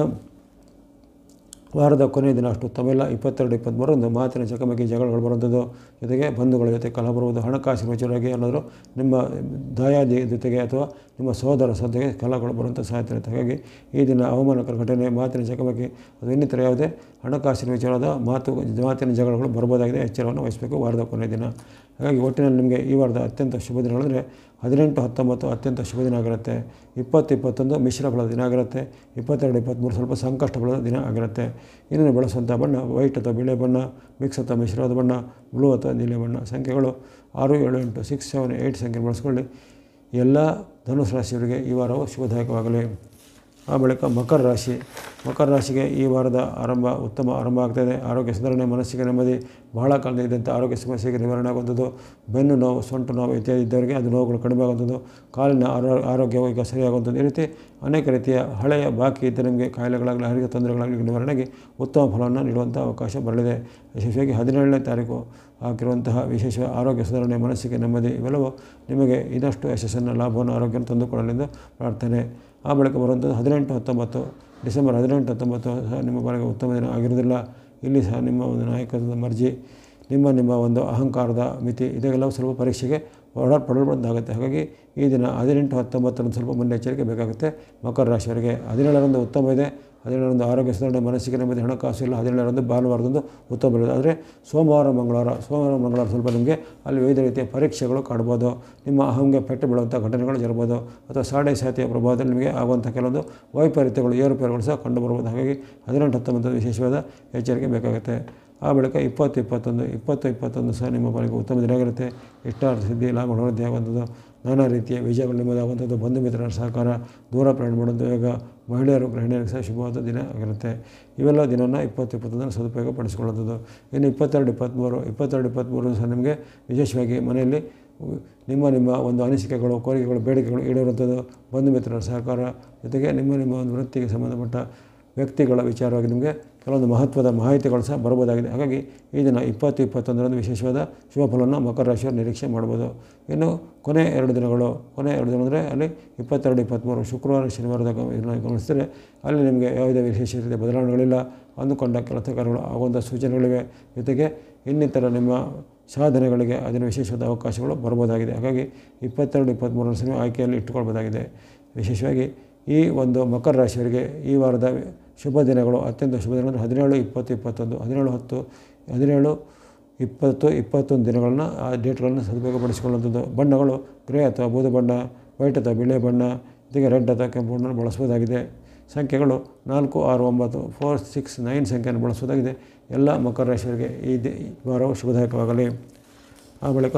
ವಾರದ ಕೊನೆಯ ದಿನ ಅಷ್ಟು ಉತ್ತಮವಿಲ್ಲ. 22-23 ಮಾತಿನ ಚಕಮಕಿ, ಜಗಳಗಳು ಬರುವಂಥದ್ದು, ಜೊತೆಗೆ ಬಂಧುಗಳ ಜೊತೆ ಕಲಹ ಬರುವುದು, ಹಣಕಾಸಿನ ವಿಚಾರವಾಗಿ ಏನಾದರೂ ನಿಮ್ಮ ದಾಯಾದಿ ಜೊತೆಗೆ ಅಥವಾ ನಿಮ್ಮ ಸಹೋದರ ಜೊತೆಗೆ ಕಲಹಗಳು ಬರುವಂಥ ಸಾಧ್ಯತೆ ಇರುತ್ತೆ. ಹಾಗಾಗಿ ಈ ದಿನ ಅವಮಾನಕರ ಘಟನೆ, ಮಾತಿನ ಚಕಮಕಿ ಅಥವಾ ಇನ್ನಿತರ ಯಾವುದೇ ಹಣಕಾಸಿನ ವಿಚಾರದ ಮಾತಿನ ಜಗಳಗಳು ಬರ್ಬೋದಾಗಿದೆ. ಎಚ್ಚರವನ್ನು ವಹಿಸಬೇಕು ವಾರದ ಕೊನೆಯ ದಿನ. ಹಾಗಾಗಿ ಒಟ್ಟಿನಲ್ಲಿ ನಿಮಗೆ ಈ ವಾರದ ಅತ್ಯಂತ ಶುಭ ದಿನಗಳಂದರೆ 18-19 ಅತ್ಯಂತ ಶುಭ ದಿನ ಆಗಿರುತ್ತೆ. 20-21 ಮಿಶ್ರ ಫಲದ ದಿನ ಆಗಿರುತ್ತೆ. 22-23 ಸ್ವಲ್ಪ ಸಂಕಷ್ಟ ಫಲದ ದಿನ ಆಗಿರುತ್ತೆ. ಇನ್ನು ಬಳಸುವಂಥ ಬಣ್ಣ ವೈಟ್ ಅಥವಾ ಬಿಳಿ ಬಣ್ಣ, ಮಿಕ್ಸ್ ಅಥವಾ ಮಿಶ್ರವಾದ ಬಣ್ಣ, ಬ್ಲೂ ಅಥವಾ ನೀಲಿ ಬಣ್ಣ. ಸಂಖ್ಯೆಗಳು 6, 7, 8, 6, 7, 8 ಸಂಖ್ಯೆ ಬಳಸ್ಕೊಳ್ಳಿ. ಎಲ್ಲ ಧನುಸ್ ರಾಶಿಯವರಿಗೆ ಈ ವಾರವು ಶುಭದಾಯಕವಾಗಲಿ. ಆ ಬಳಿಕ ಮಕರ ರಾಶಿಗೆ ಈ ವಾರದ ಉತ್ತಮ ಆರಂಭ ಆಗ್ತಾಯಿದೆ. ಆರೋಗ್ಯ ಸುಧಾರಣೆ, ಮನಸ್ಸಿಗೆ ನೆಮ್ಮದಿ, ಬಹಳ ಕಾಲದ ಇದ್ದಂಥ ಆರೋಗ್ಯ ಸಮಸ್ಯೆಗೆ ನಿವಾರಣೆ ಆಗುವಂಥದ್ದು, ಬೆನ್ನು ನೋವು, ಸೊಂಟು ನೋವು ಇತ್ಯಾದಿ ಇದ್ದವರಿಗೆ ಅದು ನೋವುಗಳು ಕಡಿಮೆ ಆಗುವಂಥದ್ದು, ಕಾಲಿನ ಆರೋಗ್ಯವು ಈಗ ಸರಿಯಾಗುವಂಥದ್ದು. ಈ ರೀತಿ ಅನೇಕ ರೀತಿಯ ಹಳೆಯ ಬಾಕಿ ಇದ್ದ ನಿಮಗೆ ಕಾಯಿಲೆಗಳಾಗಲಿ ಆರೋಗ್ಯ ತೊಂದರೆಗಳಾಗಲಿ ನಿವಾರಣೆಗೆ ಉತ್ತಮ ಫಲವನ್ನು ನೀಡುವಂಥ ಅವಕಾಶ ಬರಲಿದೆ. ವಿಶೇಷವಾಗಿ 17ನೇ ತಾರೀಕು ಆಗಿರುವಂತಹ ವಿಶೇಷ ಆರೋಗ್ಯ ಸುಧಾರಣೆ, ಮನಸ್ಸಿಗೆ ನೆಮ್ಮದಿ ಇವೆಲ್ಲವೂ ನಿಮಗೆ ಇನ್ನಷ್ಟು ಯಶಸ್ಸನ್ನು, ಲಾಭವನ್ನು, ಆರೋಗ್ಯವನ್ನು ತಂದುಕೊಳ್ಳಲೆಂದು ಪ್ರಾರ್ಥನೆ. ಆ ಬಳಿಕ ಬರುವಂಥದ್ದು 18-19 ಡಿಸೆಂಬರ್ 18-19 ಸಹ ನಿಮ್ಮ ಪಾಲಿಗೆ ಉತ್ತಮ ದಿನ ಆಗಿರುವುದಿಲ್ಲ. ಇಲ್ಲಿ ಸಹ ನಿಮ್ಮ ಒಂದು ನಾಯಕತ್ವದ ಮರ್ಜಿ, ನಿಮ್ಮ ಒಂದು ಅಹಂಕಾರದ ಮಿತಿ ಇದೆಲ್ಲವೂ ಸ್ವಲ್ಪ ಪರೀಕ್ಷೆಗೆ ಒಳಪಡಲ್ಪಡೋದಾಗುತ್ತೆ. ಹಾಗಾಗಿ ಈ ದಿನ 18-19 ಸ್ವಲ್ಪ ಮುನ್ನೆಚ್ಚರಿಕೆ ಬೇಕಾಗುತ್ತೆ. ಮಕರ ರಾಶಿಯವರಿಗೆ 17ರಂದು ಉತ್ತಮ ಇದೆ. 17ರಂದು ಆರೋಗ್ಯ ಸುಧಾರಣೆ, ಮನಸ್ಸಿಗೆ ನೆಮ್ಮದಿ, ಹಣಕಾಸು ಇಲ್ಲ. 17ರಂದು ಭಾನುವಾರದಂದು ಉತ್ತಮ ಇರೋದು. ಆದರೆ ಸೋಮವಾರ ಮಂಗಳವಾರ ಸ್ವಲ್ಪ ನಿಮಗೆ ಅಲ್ಲಿ ವಿವಿಧ ರೀತಿಯ ಪರೀಕ್ಷೆಗಳು ಕಾಡ್ಬೋದು. ನಿಮ್ಮ ಅಹಂಗೆ ಪೆಟ್ಟು ಬೀಳುವಂಥ ಘಟನೆಗಳು ಜರಬಹುದು, ಅಥವಾ ಸಾಡೆಸಾತಿಯ ಪ್ರಭಾವದಲ್ಲಿ ನಿಮಗೆ ಆಗುವಂಥ ಕೆಲವೊಂದು ವೈಪರೀತ್ಯಗಳು, ಏರುಪೇರುಗಳು ಸಹ ಕಂಡುಬರ್ಬೋದು. ಹಾಗಾಗಿ 18-19 ವಿಶೇಷವಾದ ಎಚ್ಚರಿಕೆ ಬೇಕಾಗುತ್ತೆ. ಆ ಬಳಿಕ 20-21 ಸಹ ನಿಮ್ಮ ಪಾಲಿಗೆ ಉತ್ತಮ ದಿನ ಆಗಿರುತ್ತೆ. ಇಷ್ಟಾರ್ಥ ಸಿದ್ಧಿ, ಲಾಭ ವೃದ್ಧಿ ಆಗುವಂಥದ್ದು, ನಾನಾ ರೀತಿಯ ವಿಜಯಗಳು ನಿಮ್ಮದಾಗುವಂಥದ್ದು, ಬಂಧು ಮಿತ್ರರ ಸಹಕಾರ, ದೂರ ಪ್ರಯಾಣ ಮಾಡುವಂಥ ಯೋಗ, ಮಹಿಳೆಯರು ಗೃಹಿಣಿಯರಿಗೆ ಸಹ ಶುಭವಾದ ದಿನ ಆಗಿರುತ್ತೆ. ಇವೆಲ್ಲ ದಿನವನ್ನು 20-21 ಸದುಪಯೋಗ ಪಡಿಸಿಕೊಳ್ಳುವಂಥದ್ದು. ಇನ್ನು 22-23 ಸಹ ನಿಮಗೆ ವಿಶೇಷವಾಗಿ ಮನೆಯಲ್ಲಿ ನಿಮ್ಮ ಒಂದು ಅನಿಸಿಕೆಗಳು, ಕೋರಿಕೆಗಳು, ಬೇಡಿಕೆಗಳು ಈಡೇರುವಂಥದ್ದು, ಬಂಧು ಮಿತ್ರರ ಸಹಕಾರ, ಜೊತೆಗೆ ನಿಮ್ಮ ಒಂದು ವೃತ್ತಿಗೆ ಸಂಬಂಧಪಟ್ಟ ವ್ಯಕ್ತಿಗಳ ವಿಚಾರವಾಗಿ ನಿಮಗೆ ಕೆಲವೊಂದು ಮಹತ್ವದ ಮಾಹಿತಿಗಳು ಸಹ ಬರ್ಬೋದಾಗಿದೆ. ಹಾಗಾಗಿ ಈ ದಿನ 20-21 ವಿಶೇಷವಾದ ಶುಭ ಫಲವನ್ನು ಮಕರ ರಾಶಿಯವರು ನಿರೀಕ್ಷೆ ಮಾಡ್ಬೋದು. ಇನ್ನು ಕೊನೆ 2 ದಿನಗಳು ಅಂದರೆ ಅಲ್ಲಿ 22-23 ಶುಕ್ರವಾರ ಶನಿವಾರದ ಗಮನಿಸಿದರೆ ಅಲ್ಲಿ ನಿಮಗೆ ಯಾವುದೇ ವಿಶೇಷ ರೀತಿಯ ಬದಲಾವಣೆಗಳಿಲ್ಲ. ಅಂದುಕೊಂಡ ಕೆಲಸ ಕಾರ್ಯಗಳು ಆಗುವಂಥ ಸೂಚನೆಗಳಿವೆ. ಜೊತೆಗೆ ಇನ್ನಿತರ ನಿಮ್ಮ ಸಾಧನೆಗಳಿಗೆ ಅದನ್ನು ವಿಶೇಷವಾದ ಅವಕಾಶಗಳು ಬರ್ಬೋದಾಗಿದೆ. ಹಾಗಾಗಿ 22-23 ಸಮಯ ಆಯ್ಕೆಯಲ್ಲಿ ಇಟ್ಟುಕೊಳ್ಬೋದಾಗಿದೆ. ವಿಶೇಷವಾಗಿ ಈ ಒಂದು ಮಕರ ರಾಶಿಯವರಿಗೆ ಈ ವಾರದ ಶುಭ ದಿನಗಳು, ಅತ್ಯಂತ ಶುಭ ದಿನಗಳು 17-20-21, 17-20-21 ದಿನಗಳನ್ನು ಆ ಡೇಟ್ಗಳನ್ನು ಸದುಪಯೋಗಪಡಿಸಿಕೊಳ್ಳುವಂಥದ್ದು. ಬಣ್ಣಗಳು ಗ್ರೇ ಅಥವಾ ಬೂದು ಬಣ್ಣ, ವೈಟ್ ಅಥವಾ ಬಿಳಿ ಬಣ್ಣ, ಜೊತೆಗೆ ರೆಡ್ ಅಥವಾ ಕೆಂಪು ಬಣ್ಣವನ್ನು ಬಳಸಬಹುದಾಗಿದೆ. ಸಂಖ್ಯೆಗಳು 4, 6, 9, 4, 6, 9 ಸಂಖ್ಯೆಯನ್ನು ಬಳಸಬಹುದಾಗಿದೆ. ಎಲ್ಲ ಮಕರ ರಾಶಿಯವರಿಗೆ ಈ ವಾರವು ಶುಭದಾಯಕವಾಗಲಿ. ಆ ಬಳಿಕ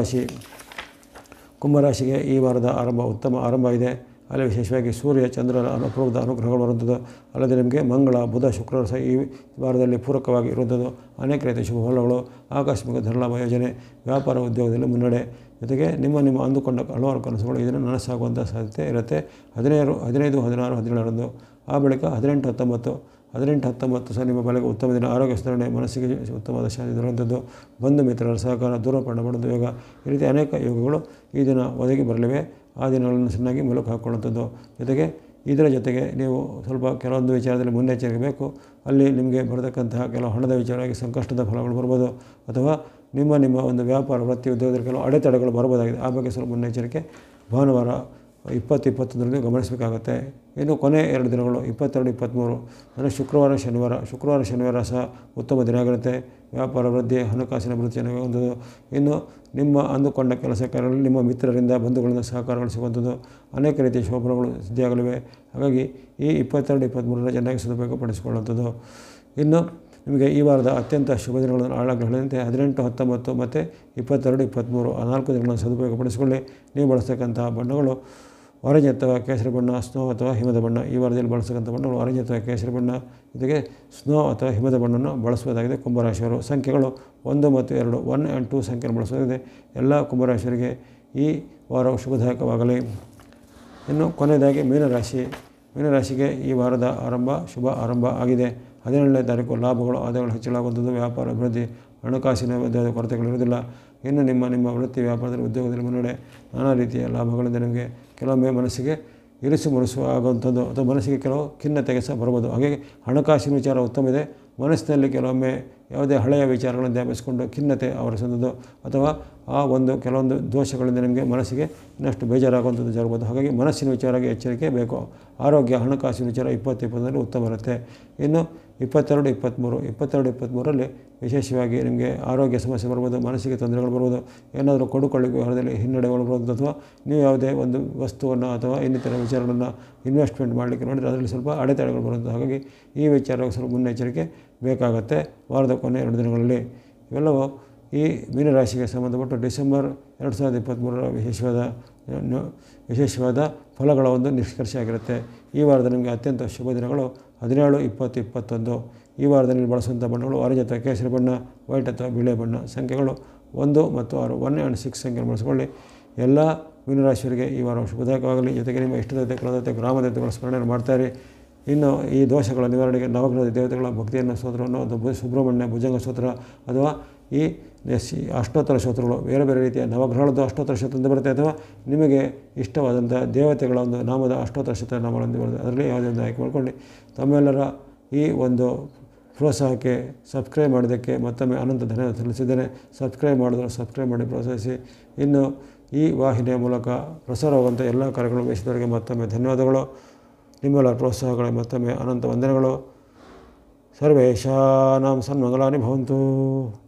ಕುಂಭರಾಶಿಗೆ ಈ ವಾರದ ಉತ್ತಮ ಆರಂಭ ಇದೆ. ಅಲ್ಲಿ ವಿಶೇಷವಾಗಿ ಸೂರ್ಯ ಚಂದ್ರರ ಅಪರೂಪದ ಅನುಗ್ರಹಗಳು ಬರುವಂಥದ್ದು. ಅಲ್ಲದೆ ನಿಮಗೆ ಮಂಗಳ, ಬುಧ, ಶುಕ್ರವಾರ ಸಹ ಈ ವಾರದಲ್ಲಿ ಪೂರಕವಾಗಿ ಇರುವಂಥದ್ದು. ಅನೇಕ ರೀತಿಯ ಶುಭ ಫಲಗಳು, ಆಕಸ್ಮಿಕ ಧನಲಾಭ ಯೋಜನೆ, ವ್ಯಾಪಾರ ಉದ್ಯೋಗದಲ್ಲಿ ಮುನ್ನಡೆ, ಜೊತೆಗೆ ನಿಮ್ಮ ಅಂದುಕೊಂಡ ಹಲವಾರು ಕನಸುಗಳು ಇದನ್ನು ನನಸಾಗುವಂಥ ಸಾಧ್ಯತೆ ಇರುತ್ತೆ. 15, 16, 17 ಆ ಬಳಿಕ 18-19 ಸಹ ನಿಮ್ಮ ಬಳಿಕ ಉತ್ತಮ ದಿನ. ಆರೋಗ್ಯ ಸುಧಾರಣೆ, ಮನಸ್ಸಿಗೆ ಉತ್ತಮವಾದ ಶಾಂತಿ ದೊರೆಯುವಂಥದ್ದು, ಬಂಧು ಮಿತ್ರರ ಸಹಕಾರ, ದೂರಪಯಣ ಮಾಡುವಂಥ ಯೋಗ, ಈ ರೀತಿ ಅನೇಕ ಯೋಗಗಳು ಈ ದಿನ ಒದಗಿ ಬರಲಿವೆ. ಆ ದಿನಗಳನ್ನು ಚೆನ್ನಾಗಿ ಮೆಲುಕು ಹಾಕ್ಕೊಳ್ಳುವಂಥದ್ದು. ಜೊತೆಗೆ ಇದರ ಜೊತೆಗೆ ನೀವು ಸ್ವಲ್ಪ ಕೆಲವೊಂದು ವಿಚಾರದಲ್ಲಿ ಮುನ್ನೆಚ್ಚರಿಕೆ ಬೇಕು. ಅಲ್ಲಿ ನಿಮಗೆ ಬರತಕ್ಕಂತಹ ಕೆಲವು ಹಣದ ವಿಚಾರವಾಗಿ ಸಂಕಷ್ಟದ ಫಲಗಳು ಬರ್ಬೋದು, ಅಥವಾ ನಿಮ್ಮ ಒಂದು ವ್ಯಾಪಾರ ವೃತ್ತಿ ಉದ್ಯೋಗದಲ್ಲಿ ಕೆಲವು ಅಡೆತಡೆಗಳು ಬರ್ಬೋದಾಗಿದೆ. ಆ ಬಗ್ಗೆ ಸ್ವಲ್ಪ ಮುನ್ನೆಚ್ಚರಿಕೆ ಭಾನುವಾರ 20-21 ಗಮನಿಸಬೇಕಾಗುತ್ತೆ. ಇನ್ನು ಕೊನೆ 2 ದಿನಗಳು 22-23 ಅಂದರೆ ಶುಕ್ರವಾರ ಶನಿವಾರ ಸಹ ಉತ್ತಮ ದಿನ ಆಗಿರುತ್ತೆ. ವ್ಯಾಪಾರ ವೃದ್ಧಿ, ಹಣಕಾಸಿನ ಅಭಿವೃದ್ಧಿ ಚೆನ್ನಾಗುವಂಥದ್ದು. ಇನ್ನು ನಿಮ್ಮ ಅಂದುಕೊಂಡ ಕೆಲಸ ಕಾರ್ಯಗಳಲ್ಲಿ ನಿಮ್ಮ ಮಿತ್ರರಿಂದ, ಬಂಧುಗಳಿಂದ ಸಹಕಾರಗಳು ಸಿಗುವಂಥದ್ದು, ಅನೇಕ ರೀತಿಯ ಶುಭಫಲಗಳು ಸಿದ್ಧಿಯಾಗಲಿವೆ. ಹಾಗಾಗಿ ಈ 22-23 ಚೆನ್ನಾಗಿ ಸದುಪಯೋಗಪಡಿಸಿಕೊಳ್ಳುವಂಥದ್ದು. ಇನ್ನು ನಿಮಗೆ ಈ ವಾರದ ಅತ್ಯಂತ ಶುಭ ದಿನಗಳನ್ನು ಹೇಳಿದಂತೆ 18-19 ಮತ್ತು 22-23 ಆ 4 ದಿನಗಳನ್ನು ಸದುಪಯೋಗಪಡಿಸಿಕೊಳ್ಳಿ. ನೀವು ಬಳಸ್ತಕ್ಕಂತಹ ಬಣ್ಣಗಳು ಆರೆಂಜ್ ಅಥವಾ ಕೇಸರಿ ಬಣ್ಣ, ಸ್ನೋ ಅಥವಾ ಹಿಮದ ಬಣ್ಣ. ಈ ವಾರದಲ್ಲಿ ಬಳಸ್ತಕ್ಕಂಥ ಬಣ್ಣಗಳು ಆರೆಂಜ್ ಅಥವಾ ಕೇಸರಿ ಬಣ್ಣ, ಜೊತೆಗೆ ಸ್ನೋ ಅಥವಾ ಹಿಮದ ಬಣ್ಣವನ್ನು ಬಳಸುವುದಾಗಿದೆ ಕುಂಭರಾಶಿಯವರು. ಸಂಖ್ಯೆಗಳು 1 ಮತ್ತು 2, 1 and 2 ಸಂಖ್ಯೆಯನ್ನು ಬಳಸುವುದಾಗಿದೆ. ಎಲ್ಲ ಕುಂಭರಾಶಿಯವರಿಗೆ ಈ ವಾರವು ಶುಭದಾಯಕವಾಗಲಿ. ಇನ್ನು ಕೊನೆಯದಾಗಿ ಮೀನರಾಶಿಗೆ ಈ ವಾರದ ಶುಭ ಆರಂಭ ಆಗಿದೆ. 17ನೇ ತಾರೀಕು ಲಾಭಗಳು, ಆದಾಯಗಳು ಹೆಚ್ಚಳಾಗುವಂಥದ್ದು, ವ್ಯಾಪಾರ ಅಭಿವೃದ್ಧಿ, ಹಣಕಾಸಿನ ಕೊರತೆಗಳಿರುವುದಿಲ್ಲ. ಇನ್ನು ನಿಮ್ಮ ವೃತ್ತಿ ವ್ಯಾಪಾರದಲ್ಲಿ, ಉದ್ಯೋಗದಲ್ಲಿ ಮುನ್ನಡೆ, ನಾನಾ ರೀತಿಯ ಲಾಭಗಳಿಂದ ನಿಮಗೆ ಕೆಲವೊಮ್ಮೆ ಮನಸ್ಸಿಗೆ ಇರಿಸು ಮುರುಸು ಆಗುವಂಥದ್ದು ಅಥವಾ ಮನಸ್ಸಿಗೆ ಕೆಲವು ಖಿನ್ನತೆಗೆ ಸಹ ಬರ್ಬೋದು. ಹಾಗೆ ಹಣಕಾಸಿನ ವಿಚಾರ ಉತ್ತಮ ಇದೆ. ಮನಸ್ಸಿನಲ್ಲಿ ಕೆಲವೊಮ್ಮೆ ಯಾವುದೇ ಹಳೆಯ ವಿಚಾರಗಳನ್ನು ಧ್ಯಾನಿಸಿಕೊಂಡು ಖಿನ್ನತೆ ಆವರಿಸುವಂಥದ್ದು, ಅಥವಾ ಆ ಕೆಲವೊಂದು ದೋಷಗಳಿಂದ ನಿಮಗೆ ಮನಸ್ಸಿಗೆ ಇನ್ನಷ್ಟು ಬೇಜಾರಾಗುವಂಥದ್ದು ಜರಬಹುದು. ಹಾಗಾಗಿ ಮನಸ್ಸಿನ ವಿಚಾರವಾಗಿ ಎಚ್ಚರಿಕೆ ಬೇಕು. ಆರೋಗ್ಯ, ಹಣಕಾಸಿನ ವಿಚಾರ 20-20 ಉತ್ತಮ ಇರುತ್ತೆ. ಇನ್ನು 22-23 ವಿಶೇಷವಾಗಿ ನಿಮಗೆ ಆರೋಗ್ಯ ಸಮಸ್ಯೆ ಬರ್ಬೋದು, ಮನಸ್ಸಿಗೆ ತೊಂದರೆಗಳು ಬರ್ಬೋದು, ಏನಾದರೂ ಕೊಡುಕೊಳ್ಳಿಕೆ ವ್ಯವಹಾರದಲ್ಲಿ ಹಿನ್ನಡೆಗಳು ಬರ್ಬೋದು, ಅಥವಾ ನೀವು ಯಾವುದೇ ಒಂದು ವಸ್ತುವನ್ನು ಅಥವಾ ಇನ್ನಿತರ ವಿಚಾರಗಳನ್ನು ಇನ್ವೆಸ್ಟ್ಮೆಂಟ್ ಮಾಡಲಿಕ್ಕೆ ನೋಡಿದರೆ ಅದರಲ್ಲಿ ಸ್ವಲ್ಪ ಅಡೆತಡೆಗಳು ಬರುತ್ತದೆ. ಹಾಗಾಗಿ ಈ ವಿಚಾರವಾಗಿ ಸ್ವಲ್ಪ ಮುನ್ನೆಚ್ಚರಿಕೆ ಬೇಕಾಗುತ್ತೆ ವಾರದ ಕೊನೆ 2 ದಿನಗಳಲ್ಲಿ. ಇವೆಲ್ಲವೂ ಈ ಮೀನರಾಶಿಗೆ ಸಂಬಂಧಪಟ್ಟು ಡಿಸೆಂಬರ್ 2023 ವಿಶೇಷವಾದ ಫಲಗಳ ಒಂದು ನಿಷ್ಕರ್ಷೆ ಆಗಿರುತ್ತೆ. ಈ ವಾರದ ನಿಮಗೆ ಅತ್ಯಂತ ಶುಭ ದಿನಗಳು 17, 20, 21. ಈ ವಾರದಲ್ಲಿ ಬಳಸುವಂಥ ಬಣ್ಣಗಳು ಆರೆಂಜ್ ಅಥವಾ ಕೇಸರಿ ಬಣ್ಣ, ವೈಟ್ ಅಥವಾ ಬಿಳಿ ಬಣ್ಣ. ಸಂಖ್ಯೆಗಳು 1 ಮತ್ತು 6, 1 and 6 ಸಂಖ್ಯೆಯನ್ನು ಬಳಸಿಕೊಳ್ಳಿ. ಎಲ್ಲ ಮೀನರಾಶಿಯವರಿಗೆ ಈ ವಾರ ಶುಭದಾಯಕವಾಗಲಿ. ಜೊತೆಗೆ ನಿಮ್ಮ ಇಷ್ಟದೇವತೆ, ಕುಲದೇವತೆ, ಗ್ರಾಮ ದೇವತೆಗಳ ಸ್ಮರಣೆಯನ್ನು ಮಾಡ್ತಾರೆ. ಇನ್ನು ಈ ದೋಷಗಳ ನಿವಾರಣೆಗೆ ನವಗ್ರಹ ದೇವತೆಗಳ ಭಕ್ತಿಯನ್ನು ಸ್ತೋತ್ರವನ್ನು, ಸುಬ್ರಹ್ಮಣ್ಯ ಭುಜಂಗ ಸ್ತೋತ್ರ ಅಥವಾ ಈ ಅಷ್ಟೋತ್ತರ ಸ್ತೋತ್ರಗಳು, ಬೇರೆ ಬೇರೆ ರೀತಿಯ ನವಗ್ರಹಗಳದ್ದು ಅಷ್ಟೋತ್ತರ ಸ್ತೋತ್ರ ಅಂತ ಬರುತ್ತೆ, ಅಥವಾ ನಿಮಗೆ ಇಷ್ಟವಾದಂಥ ದೇವತೆಗಳ ಒಂದು ನಾಮದ ಅಷ್ಟೋತ್ತರ ಸ್ತೋತ್ರ ನಾಮಗಳನ್ನು ಬರುತ್ತೆ. ಅದರಲ್ಲಿ ಯಾವುದೇ ಒಂದು ಆಯ್ಕೆ ಮಾಡಿಕೊಂಡು ತಮ್ಮೆಲ್ಲರ ಈ ಒಂದು ಪ್ರೋತ್ಸಾಹಕ್ಕೆ ಸಬ್ಸ್ಕ್ರೈಬ್ ಮಾಡೋದಕ್ಕೆ ಮತ್ತೊಮ್ಮೆ ಅನಂತ ಧನ್ಯವಾದ ಸಲ್ಲಿಸಿದ್ದೇನೆ. ಸಬ್ಸ್ಕ್ರೈಬ್ ಮಾಡಿ ಪ್ರೋತ್ಸಾಹಿಸಿ. ಇನ್ನು ಈ ವಾಹಿನಿಯ ಮೂಲಕ ಪ್ರಸಾರವಾಗುವಂಥ ಎಲ್ಲ ಕಾರ್ಯಗಳು ವಹಿಸಿದವರಿಗೆ ಮತ್ತೊಮ್ಮೆ ಧನ್ಯವಾದಗಳು. ನಿಮ್ಮೆಲ್ಲರ ಪ್ರೋತ್ಸಾಹಗಳಿಗೆ ಮತ್ತೊಮ್ಮೆ ಅನಂತ ವಂದನೆಗಳು. ಸರ್ವೇಷಾಂ ಸನ್ಮಂಗಲಾನಿ ಭವಂತು.